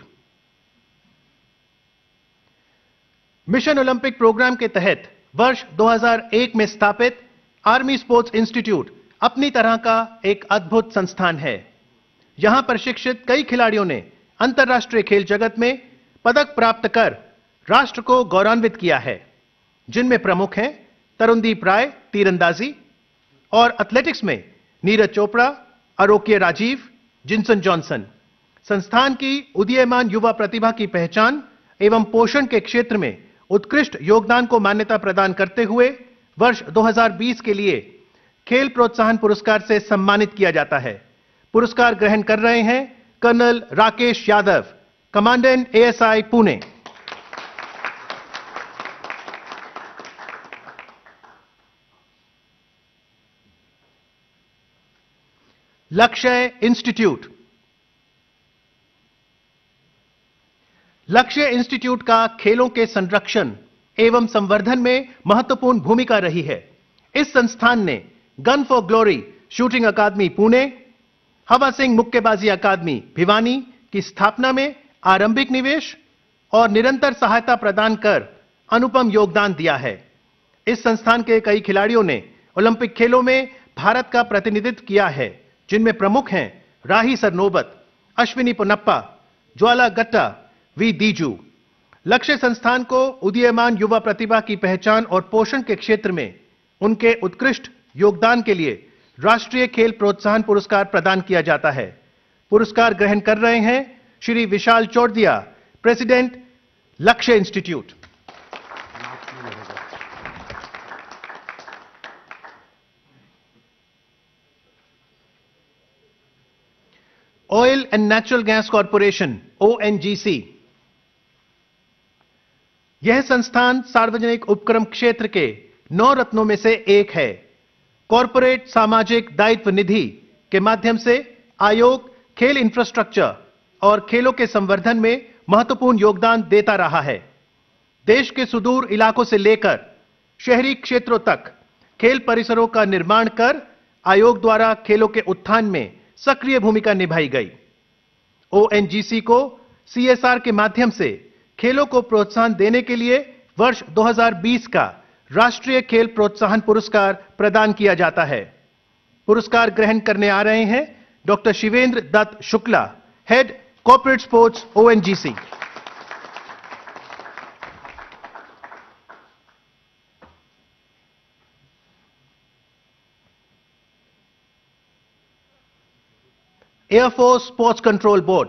Mission Olympic programme के तहत वर्ष दो हज़ार एक में स्थापित आर्मी स्पोर्ट्स इंस्टीट्यूट अपनी तरह का एक अद्भुत संस्थान है। यहां प्रशिक्षित कई खिलाड़ियों ने अंतर्राष्ट्रीय खेल जगत में पदक प्राप्त कर राष्ट्र को गौरवान्वित किया है, जिनमें प्रमुख हैं तरुणदीप राय तीरंदाजी और एथलेटिक्स में नीरज चोपड़ा, आरोग्य राजीव, जिनसन जॉनसन। संस्थान की उदीयमान युवा प्रतिभा की पहचान एवं पोषण के क्षेत्र में उत्कृष्ट योगदान को मान्यता प्रदान करते हुए वर्ष दो हज़ार बीस के लिए खेल प्रोत्साहन पुरस्कार से सम्मानित किया जाता है। पुरस्कार ग्रहण कर रहे हैं colonel Rakesh Yadav, commandant ASI Pune. Lakshya institute. लक्ष्य इंस्टीट्यूट का खेलों के संरक्षण एवं संवर्धन में महत्वपूर्ण भूमिका रही है। इस संस्थान ने gun for glory shooting academy Pune, Hawa Singh मुक्केबाजी अकादमी भिवानी की स्थापना में आरंभिक निवेश और निरंतर सहायता प्रदान कर अनुपम योगदान दिया है। इस संस्थान के कई खिलाड़ियों ने ओलंपिक खेलों में भारत का प्रतिनिधित्व किया है, जिनमें प्रमुख हैं राही सरनोबत, अश्विनी पोनप्पा, ज्वाला गट्टा, वी दीजू। लक्ष्य संस्थान को उदीयमान युवा प्रतिभा की पहचान और पोषण के क्षेत्र में उनके उत्कृष्ट योगदान के लिए राष्ट्रीय खेल प्रोत्साहन पुरस्कार प्रदान किया जाता है। पुरस्कार ग्रहण कर रहे हैं Shri Vishal Chordia, president Lakshya institute. Oil and natural gas corporation O N G C. यह संस्थान सार्वजनिक उपक्रम क्षेत्र के नौ रत्नों में से एक है। कॉरपोरेट सामाजिक दायित्व निधि के माध्यम से आयोग खेल इंफ्रास्ट्रक्चर और खेलों के संवर्धन में महत्वपूर्ण योगदान देता रहा है। देश के सुदूर इलाकों से लेकर शहरी क्षेत्रों तक खेल परिसरों का निर्माण कर आयोग द्वारा खेलों के उत्थान में सक्रिय भूमिका निभाई गई। ओएनजीसी को सीएसआर के माध्यम से खेलों को प्रोत्साहन देने के लिए वर्ष दो हज़ार बीस का राष्ट्रीय खेल प्रोत्साहन पुरस्कार प्रदान किया जाता है। पुरस्कार ग्रहण करने आ रहे हैं doctor Shivendra Dutt Shukla, head corporate sports ONGC. Air force sports control board.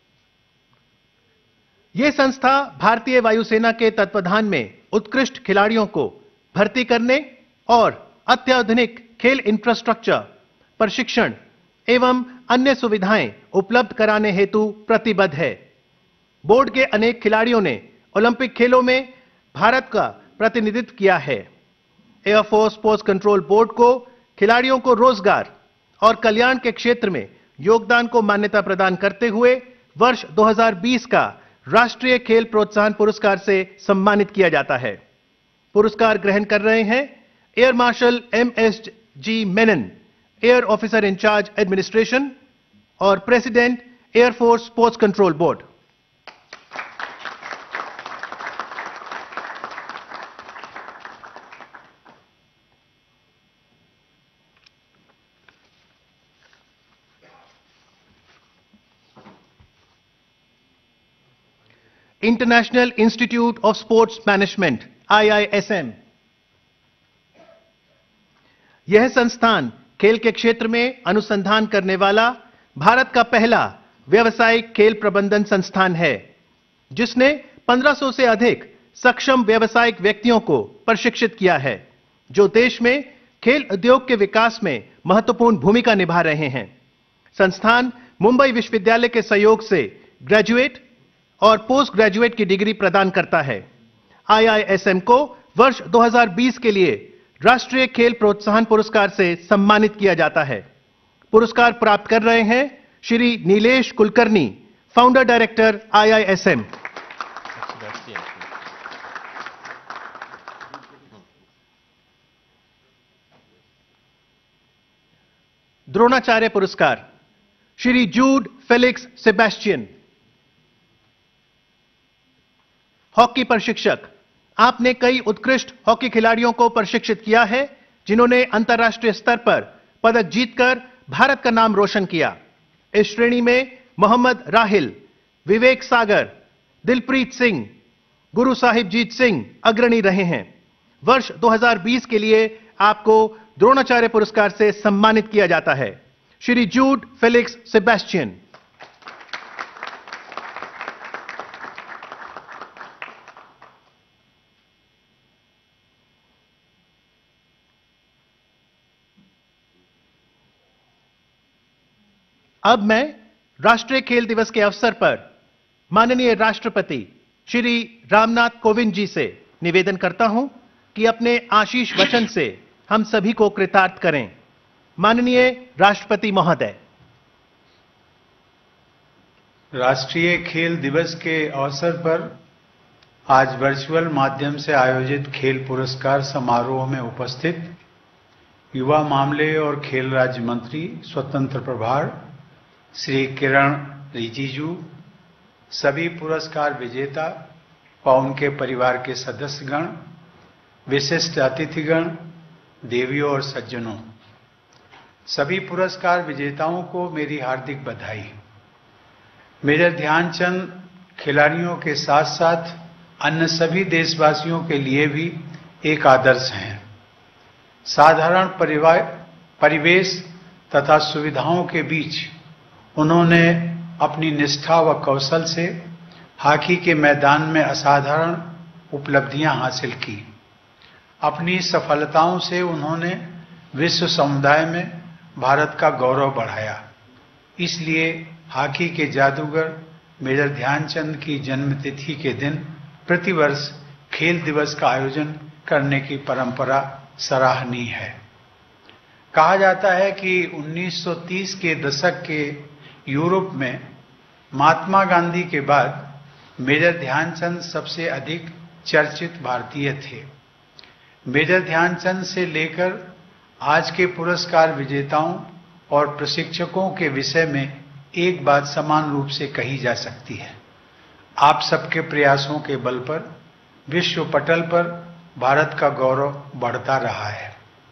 यह संस्था भारतीय वायुसेना के तत्वाधान में उत्कृष्ट खिलाड़ियों को भर्ती करने और अत्याधुनिक खेल इंफ्रास्ट्रक्चर, प्रशिक्षण एवं अन्य सुविधाएं उपलब्ध कराने हेतु प्रतिबद्ध है। बोर्ड के अनेक खिलाड़ियों ने ओलंपिक खेलों में भारत का प्रतिनिधित्व किया है। एयरफोर्स स्पोर्ट्स कंट्रोल बोर्ड को खिलाड़ियों को रोजगार और कल्याण के क्षेत्र में योगदान को मान्यता प्रदान करते हुए वर्ष दो हज़ार बीस का राष्ट्रीय खेल प्रोत्साहन पुरस्कार से सम्मानित किया जाता है। पुरस्कार ग्रहण कर रहे हैं air marshal M S G Menon, air officer in charge administration और president air force sports control board. International institute of sports management I I S M. यह संस्थान खेल के क्षेत्र में अनुसंधान करने वाला भारत का पहला व्यावसायिक खेल प्रबंधन संस्थान है, जिसने पंद्रह सौ से अधिक सक्षम व्यावसायिक व्यक्तियों को प्रशिक्षित किया है, जो देश में खेल उद्योग के विकास में महत्वपूर्ण भूमिका निभा रहे हैं। संस्थान मुंबई विश्वविद्यालय के सहयोग से ग्रेजुएट और पोस्ट ग्रेजुएट की डिग्री प्रदान करता है। आई आई एस एम को वर्ष दो हज़ार बीस के लिए राष्ट्रीय खेल प्रोत्साहन पुरस्कार से सम्मानित किया जाता है। पुरस्कार प्राप्त कर रहे हैं Shri Nilesh Kulkarni, founder director I I S M. Dronacharya पुरस्कार Shri Jude Felix Sebastian, hockey प्रशिक्षक। आपने कई उत्कृष्ट हॉकी खिलाड़ियों को प्रशिक्षित किया है, जिन्होंने अंतर्राष्ट्रीय स्तर पर पदक जीतकर भारत का नाम रोशन किया। इस श्रेणी में मोहम्मद राहिल, विवेक सागर, दिलप्रीत सिंह, गुरु साहिबजीत सिंह अग्रणी रहे हैं। वर्ष दो हज़ार बीस के लिए आपको द्रोणाचार्य पुरस्कार से सम्मानित किया जाता है। Shri Jude Felix Sebastian. अब मैं राष्ट्रीय खेल दिवस के अवसर पर माननीय राष्ट्रपति श्री रामनाथ कोविंद जी से निवेदन करता हूं कि अपने आशीष वचन से हम सभी को कृतार्थ करें। माननीय राष्ट्रपति महोदय। राष्ट्रीय खेल दिवस के अवसर पर आज वर्चुअल माध्यम से आयोजित खेल पुरस्कार समारोह में उपस्थित युवा मामले और खेल राज्य मंत्री स्वतंत्र प्रभार श्री किरण रिजिजू, सभी पुरस्कार विजेता और उनके परिवार के सदस्यगण, विशिष्ट अतिथिगण, देवियों और सज्जनों, सभी पुरस्कार विजेताओं को मेरी हार्दिक बधाई। मेजर ध्यानचंद खिलाड़ियों के साथ साथ अन्य सभी देशवासियों के लिए भी एक आदर्श हैं। साधारण परिवार परिवेश तथा सुविधाओं के बीच उन्होंने अपनी निष्ठा व कौशल से हॉकी के मैदान में असाधारण उपलब्धियां हासिल की। अपनी सफलताओं से उन्होंने विश्व समुदाय में भारत का गौरव बढ़ाया। इसलिए हॉकी के जादूगर मेजर ध्यानचंद की जन्मतिथि के दिन प्रतिवर्ष खेल दिवस का आयोजन करने की परंपरा सराहनीय है। कहा जाता है कि उन्नीस सौ तीस के दशक के यूरोप में महात्मा गांधी के बाद मेजर ध्यानचंद सबसे अधिक चर्चित भारतीय थे। मेजर ध्यानचंद से लेकर आज के पुरस्कार विजेताओं और प्रशिक्षकों के विषय में एक बात समान रूप से कही जा सकती है। आप सबके प्रयासों के बल पर विश्व पटल पर भारत का गौरव बढ़ता रहा है।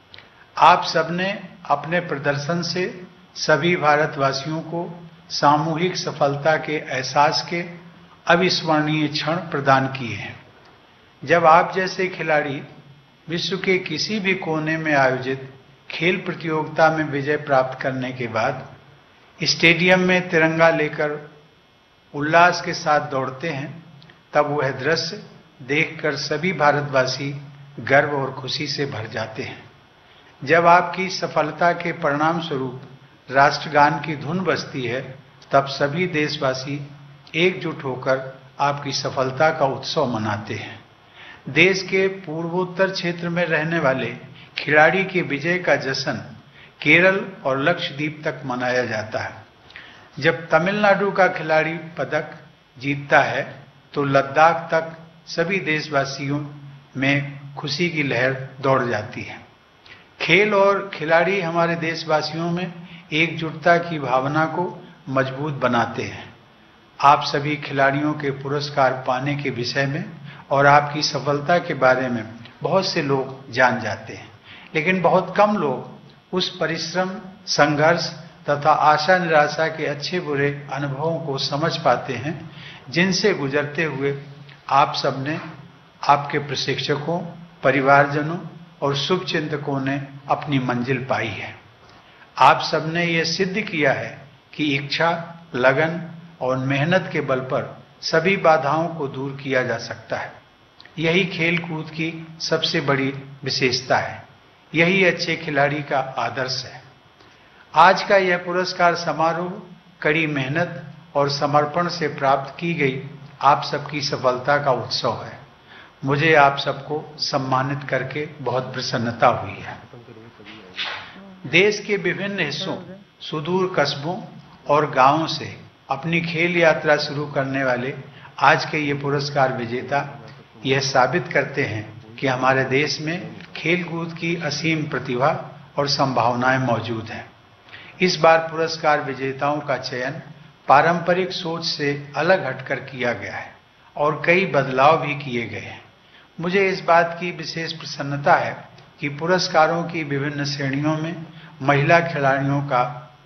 आप सबने अपने प्रदर्शन से सभी भारतवासियों को सामूहिक सफलता के एहसास के अविस्मरणीय क्षण प्रदान किए हैं। जब आप जैसे खिलाड़ी विश्व के किसी भी कोने में आयोजित खेल प्रतियोगिता में विजय प्राप्त करने के बाद स्टेडियम में तिरंगा लेकर उल्लास के साथ दौड़ते हैं, तब वह दृश्य देखकर सभी भारतवासी गर्व और खुशी से भर जाते हैं। जब आपकी सफलता के परिणाम स्वरूप राष्ट्रगान की धुन बजती है, तब सभी देशवासी एकजुट होकर आपकी सफलता का उत्सव मनाते हैं। देश के पूर्वोत्तर क्षेत्र में रहने वाले खिलाड़ी के विजय का जश्न केरल और लक्षद्वीप तक मनाया जाता है। जब तमिलनाडु का खिलाड़ी पदक जीतता है तो लद्दाख तक सभी देशवासियों में खुशी की लहर दौड़ जाती है। खेल और खिलाड़ी हमारे देशवासियों में एकजुटता की भावना को मजबूत बनाते हैं। आप सभी खिलाड़ियों के पुरस्कार पाने के विषय में और आपकी सफलता के बारे में बहुत से लोग जान जाते हैं, लेकिन बहुत कम लोग उस परिश्रम, संघर्ष तथा आशा निराशा के अच्छे बुरे अनुभवों को समझ पाते हैं जिनसे गुजरते हुए आप सबने, आपके प्रशिक्षकों, परिवारजनों और शुभचिंतकों ने अपनी मंजिल पाई है। आप सबने ये सिद्ध किया है कि इच्छा, लगन और मेहनत के बल पर सभी बाधाओं को दूर किया जा सकता है। यही खेल कूद की सबसे बड़ी विशेषता है। यही अच्छे खिलाड़ी का आदर्श है। आज का यह पुरस्कार समारोह कड़ी मेहनत और समर्पण से प्राप्त की गई आप सबकी सफलता का उत्सव है। मुझे आप सबको सम्मानित करके बहुत प्रसन्नता हुई है। देश के विभिन्न हिस्सों, सुदूर कस्बों और गांवों से अपनी खेल यात्रा शुरू करने वाले आज के ये पुरस्कार विजेता यह साबित करते हैं कि हमारे देश में खेल कूद की असीम प्रतिभा और संभावनाएं मौजूद हैं। इस बार पुरस्कार विजेताओं का चयन पारंपरिक सोच से अलग हटकर किया गया है और कई बदलाव भी किए गए हैं। मुझे इस बात की विशेष प्रसन्नता है कि पुरस्कारों की विभिन्न श्रेणियों में महिला खिलाड़ियों का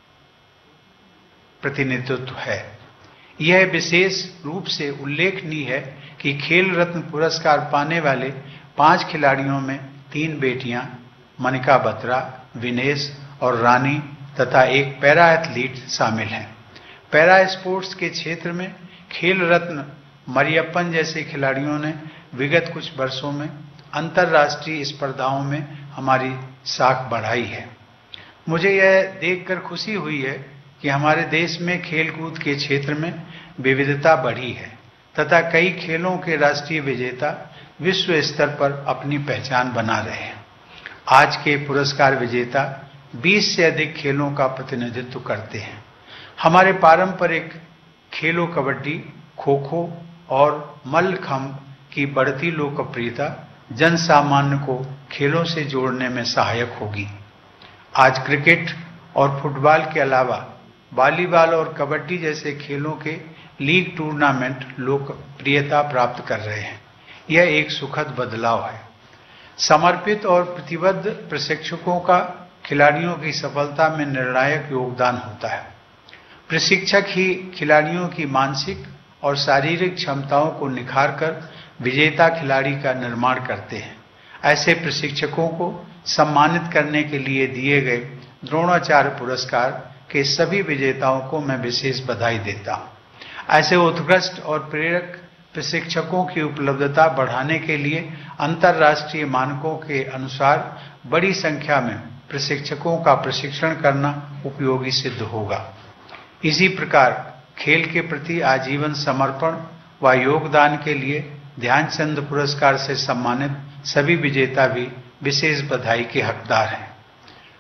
प्रतिनिधित्व है। यह विशेष रूप से उल्लेखनीय है कि खेल रत्न पुरस्कार पाने वाले पांच खिलाड़ियों में तीन बेटियां मनिका बत्रा, विनेश और रानी तथा एक पैरा एथलीट शामिल हैं। पैरा स्पोर्ट्स के क्षेत्र में खेल रत्न मरियप्पन जैसे खिलाड़ियों ने विगत कुछ वर्षों में अंतर्राष्ट्रीय स्पर्धाओं में हमारी साख बढ़ाई है। मुझे यह देखकर खुशी हुई है कि हमारे देश में खेलकूद के क्षेत्र में विविधता बढ़ी है तथा कई खेलों के राष्ट्रीय विजेता विश्व स्तर पर अपनी पहचान बना रहे हैं। आज के पुरस्कार विजेता बीस से अधिक खेलों का प्रतिनिधित्व करते हैं। हमारे पारंपरिक खेलों कबड्डी, खो खो और मल्लखंब की बढ़ती लोकप्रियता जन सामान्य को खेलों से जोड़ने में सहायक होगी। आज क्रिकेट और फुटबॉल के अलावा वॉलीबॉल और कबड्डी जैसे खेलों के लीग टूर्नामेंट लोकप्रियता प्राप्त कर रहे हैं। यह एक सुखद बदलाव है। समर्पित और प्रतिबद्ध प्रशिक्षकों का खिलाड़ियों की सफलता में निर्णायक योगदान होता है। प्रशिक्षक ही खिलाड़ियों की मानसिक और शारीरिक क्षमताओं को निखारकर विजेता खिलाड़ी का निर्माण करते हैं। ऐसे प्रशिक्षकों को सम्मानित करने के लिए दिए गए द्रोणाचार्य पुरस्कार के सभी विजेताओं को मैं विशेष बधाई देता हूं। ऐसे उत्कृष्ट और प्रेरक प्रशिक्षकों की उपलब्धता बढ़ाने के लिए अंतर्राष्ट्रीय मानकों के अनुसार बड़ी संख्या में प्रशिक्षकों का प्रशिक्षण करना उपयोगी सिद्ध होगा। इसी प्रकार खेल के प्रति आजीवन समर्पण व योगदान के लिए ध्यानचंद पुरस्कार से सम्मानित सभी विजेता भी विशेष बधाई के हकदार हैं।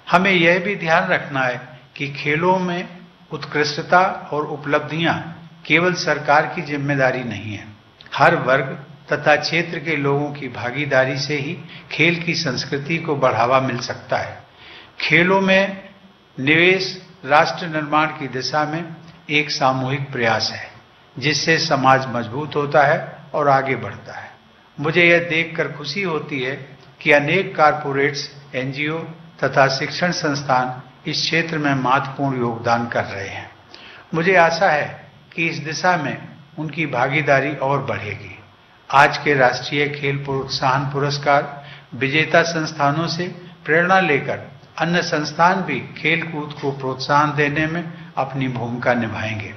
हमें यह भी ध्यान रखना है कि खेलों में उत्कृष्टता और उपलब्धियां केवल सरकार की जिम्मेदारी नहीं है। हर वर्ग तथा क्षेत्र के लोगों की भागीदारी से ही खेल की संस्कृति को बढ़ावा मिल सकता है। खेलों में निवेश राष्ट्र निर्माण की दिशा में एक सामूहिक प्रयास है, जिससे समाज मजबूत होता है और आगे बढ़ता है। मुझे यह देखकर खुशी होती है कि अनेक कारपोरेट्स, एनजीओ तथा शिक्षण संस्थान इस क्षेत्र में महत्वपूर्ण योगदान कर रहे हैं। मुझे आशा है कि इस दिशा में उनकी भागीदारी और बढ़ेगी। आज के राष्ट्रीय खेल प्रोत्साहन पुरस्कार विजेता संस्थानों से प्रेरणा लेकर अन्य संस्थान भी खेल कूद को प्रोत्साहन देने में अपनी भूमिका निभाएंगे।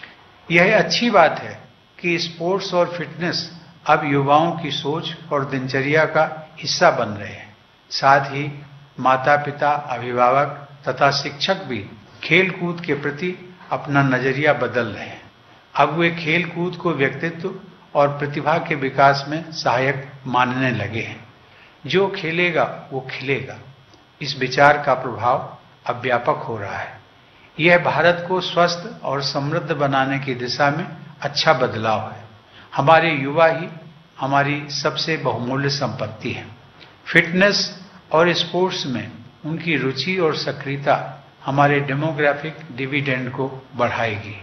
यह अच्छी बात है कि स्पोर्ट्स और फिटनेस अब युवाओं की सोच और दिनचर्या का हिस्सा बन रहे हैं। साथ ही माता पिता, अभिभावक तथा शिक्षक भी खेल कूद के प्रति अपना नजरिया बदल रहे हैं। अब वे खेल कूद को व्यक्तित्व और प्रतिभा के विकास में सहायक मानने लगे हैं। जो खेलेगा वो खिलेगा, इस विचार का प्रभाव अब व्यापक हो रहा है। यह भारत को स्वस्थ और समृद्ध बनाने की दिशा में अच्छा बदलाव है। हमारे युवा ही हमारी सबसे बहुमूल्य संपत्ति है। फिटनेस और स्पोर्ट्स में उनकी रुचि और सक्रियता हमारे डेमोग्राफिक डिविडेंड को बढ़ाएगी।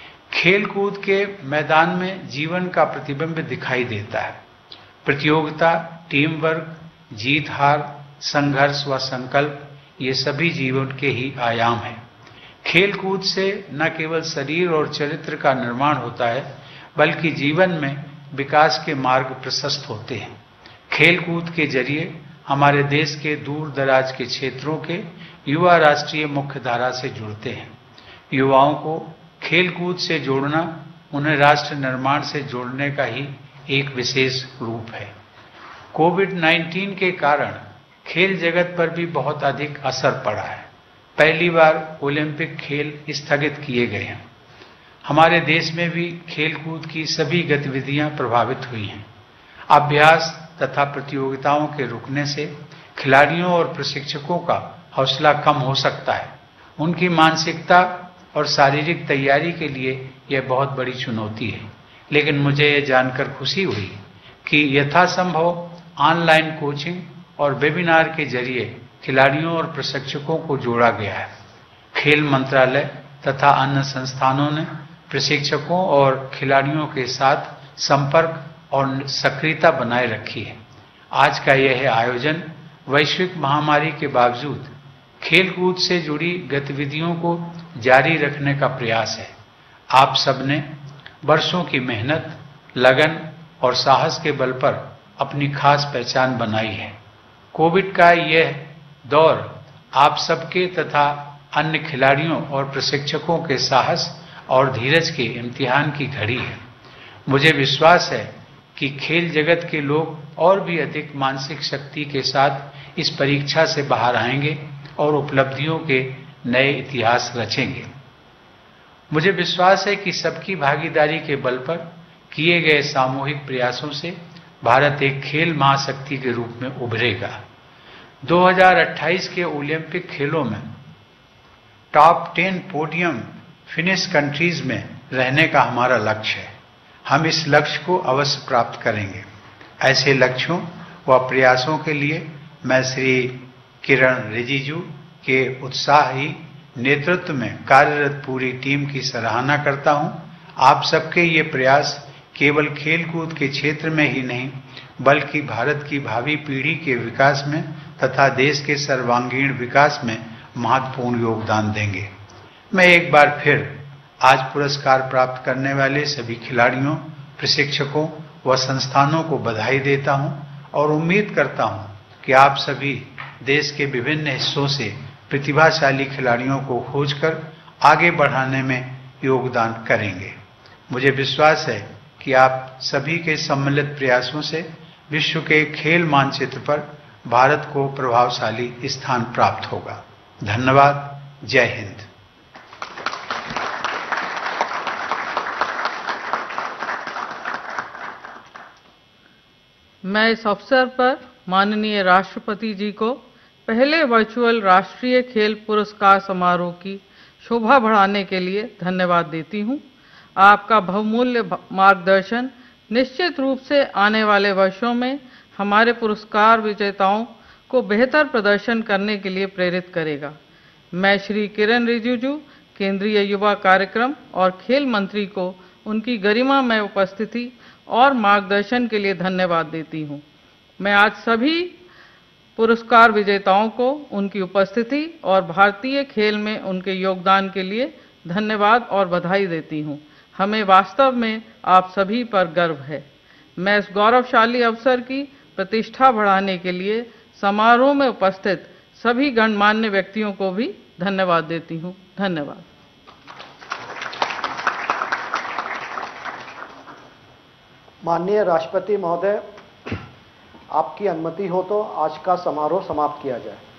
खेल कूद के मैदान में जीवन का प्रतिबिंब दिखाई देता है। प्रतियोगिता, टीम वर्क, जीत हार, संघर्ष व संकल्प, ये सभी जीवन के ही आयाम हैं। खेल कूद से न केवल शरीर और चरित्र का निर्माण होता है, बल्कि जीवन में विकास के मार्ग प्रशस्त होते हैं। खेल कूद के जरिए हमारे देश के दूर दराज के क्षेत्रों के युवा राष्ट्रीय मुख्यधारा से जुड़ते हैं। युवाओं को खेल कूद से जोड़ना उन्हें राष्ट्र निर्माण से जोड़ने का ही एक विशेष रूप है। कोविड नाइन्टीन के कारण खेल जगत पर भी बहुत अधिक असर पड़ा है। पहली बार ओलंपिक खेल स्थगित किए गए हैं। हमारे देश में भी खेल कूद की सभी गतिविधियां प्रभावित हुई हैं। अभ्यास तथा प्रतियोगिताओं के रुकने से खिलाड़ियों और प्रशिक्षकों का हौसला कम हो सकता है। उनकी मानसिकता और शारीरिक तैयारी के लिए यह बहुत बड़ी चुनौती है। लेकिन मुझे यह जानकर खुशी हुई कि यथासंभव ऑनलाइन कोचिंग और वेबिनार के जरिए खिलाड़ियों और प्रशिक्षकों को जोड़ा गया है। खेल मंत्रालय तथा अन्य संस्थानों ने प्रशिक्षकों और खिलाड़ियों के साथ संपर्क और सक्रियता बनाए रखी है। आज का यह आयोजन वैश्विक महामारी के बावजूद खेल कूद से जुड़ी गतिविधियों को जारी रखने का प्रयास है। आप सबने वर्षों की मेहनत, लगन और साहस के बल पर अपनी खास पहचान बनाई है। कोविड का यह दौर आप सबके तथा अन्य खिलाड़ियों और प्रशिक्षकों के साहस और धीरज के इम्तिहान की घड़ी है। मुझे विश्वास है कि खेल जगत के लोग और भी अधिक मानसिक शक्ति के साथ इस परीक्षा से बाहर आएंगे और उपलब्धियों के नए इतिहास रचेंगे। मुझे विश्वास है कि सबकी भागीदारी के बल पर किए गए सामूहिक प्रयासों से भारत एक खेल महाशक्ति के रूप में उभरेगा। दो हज़ार अट्ठाईस के ओलंपिक खेलों में top ten podium finish countries में रहने का हमारा लक्ष्य है। हम इस लक्ष्य को अवश्य प्राप्त करेंगे। ऐसे लक्ष्यों व प्रयासों के लिए मैं श्री किरण रिजिजू के उत्साही नेतृत्व में कार्यरत पूरी टीम की सराहना करता हूं। आप सबके ये प्रयास केवल खेलकूद के क्षेत्र में ही नहीं, बल्कि भारत की भावी पीढ़ी के विकास में तथा देश के सर्वांगीण विकास में महत्वपूर्ण योगदान देंगे। मैं एक बार फिर आज पुरस्कार प्राप्त करने वाले सभी खिलाड़ियों, प्रशिक्षकों व संस्थानों को बधाई देता हूं और उम्मीद करता हूं कि आप सभी देश के विभिन्न हिस्सों से प्रतिभाशाली खिलाड़ियों को खोजकर आगे बढ़ाने में योगदान करेंगे। मुझे विश्वास है कि आप सभी के सम्मिलित प्रयासों से विश्व के खेल मानचित्र पर भारत को प्रभावशाली स्थान प्राप्त होगा। धन्यवाद। जय हिंद। मैं इस अवसर पर माननीय राष्ट्रपति जी को पहले वर्चुअल राष्ट्रीय खेल पुरस्कार समारोह की शोभा बढ़ाने के लिए धन्यवाद देती हूं। आपका बहुमूल्य मार्गदर्शन निश्चित रूप से आने वाले वर्षों में हमारे पुरस्कार विजेताओं को बेहतर प्रदर्शन करने के लिए प्रेरित करेगा। मैं श्री किरेन रिजिजू, केंद्रीय युवा कार्यक्रम और खेल मंत्री को उनकी गरिमामय उपस्थिति और मार्गदर्शन के लिए धन्यवाद देती हूं। मैं आज सभी पुरस्कार विजेताओं को उनकी उपस्थिति और भारतीय खेल में उनके योगदान के लिए धन्यवाद और बधाई देती हूं। हमें वास्तव में आप सभी पर गर्व है। मैं इस गौरवशाली अवसर की प्रतिष्ठा बढ़ाने के लिए समारोह में उपस्थित सभी गणमान्य व्यक्तियों को भी धन्यवाद देती हूं। धन्यवाद। माननीय राष्ट्रपति महोदय, आपकी अनुमति हो तो आज का समारोह समाप्त किया जाए।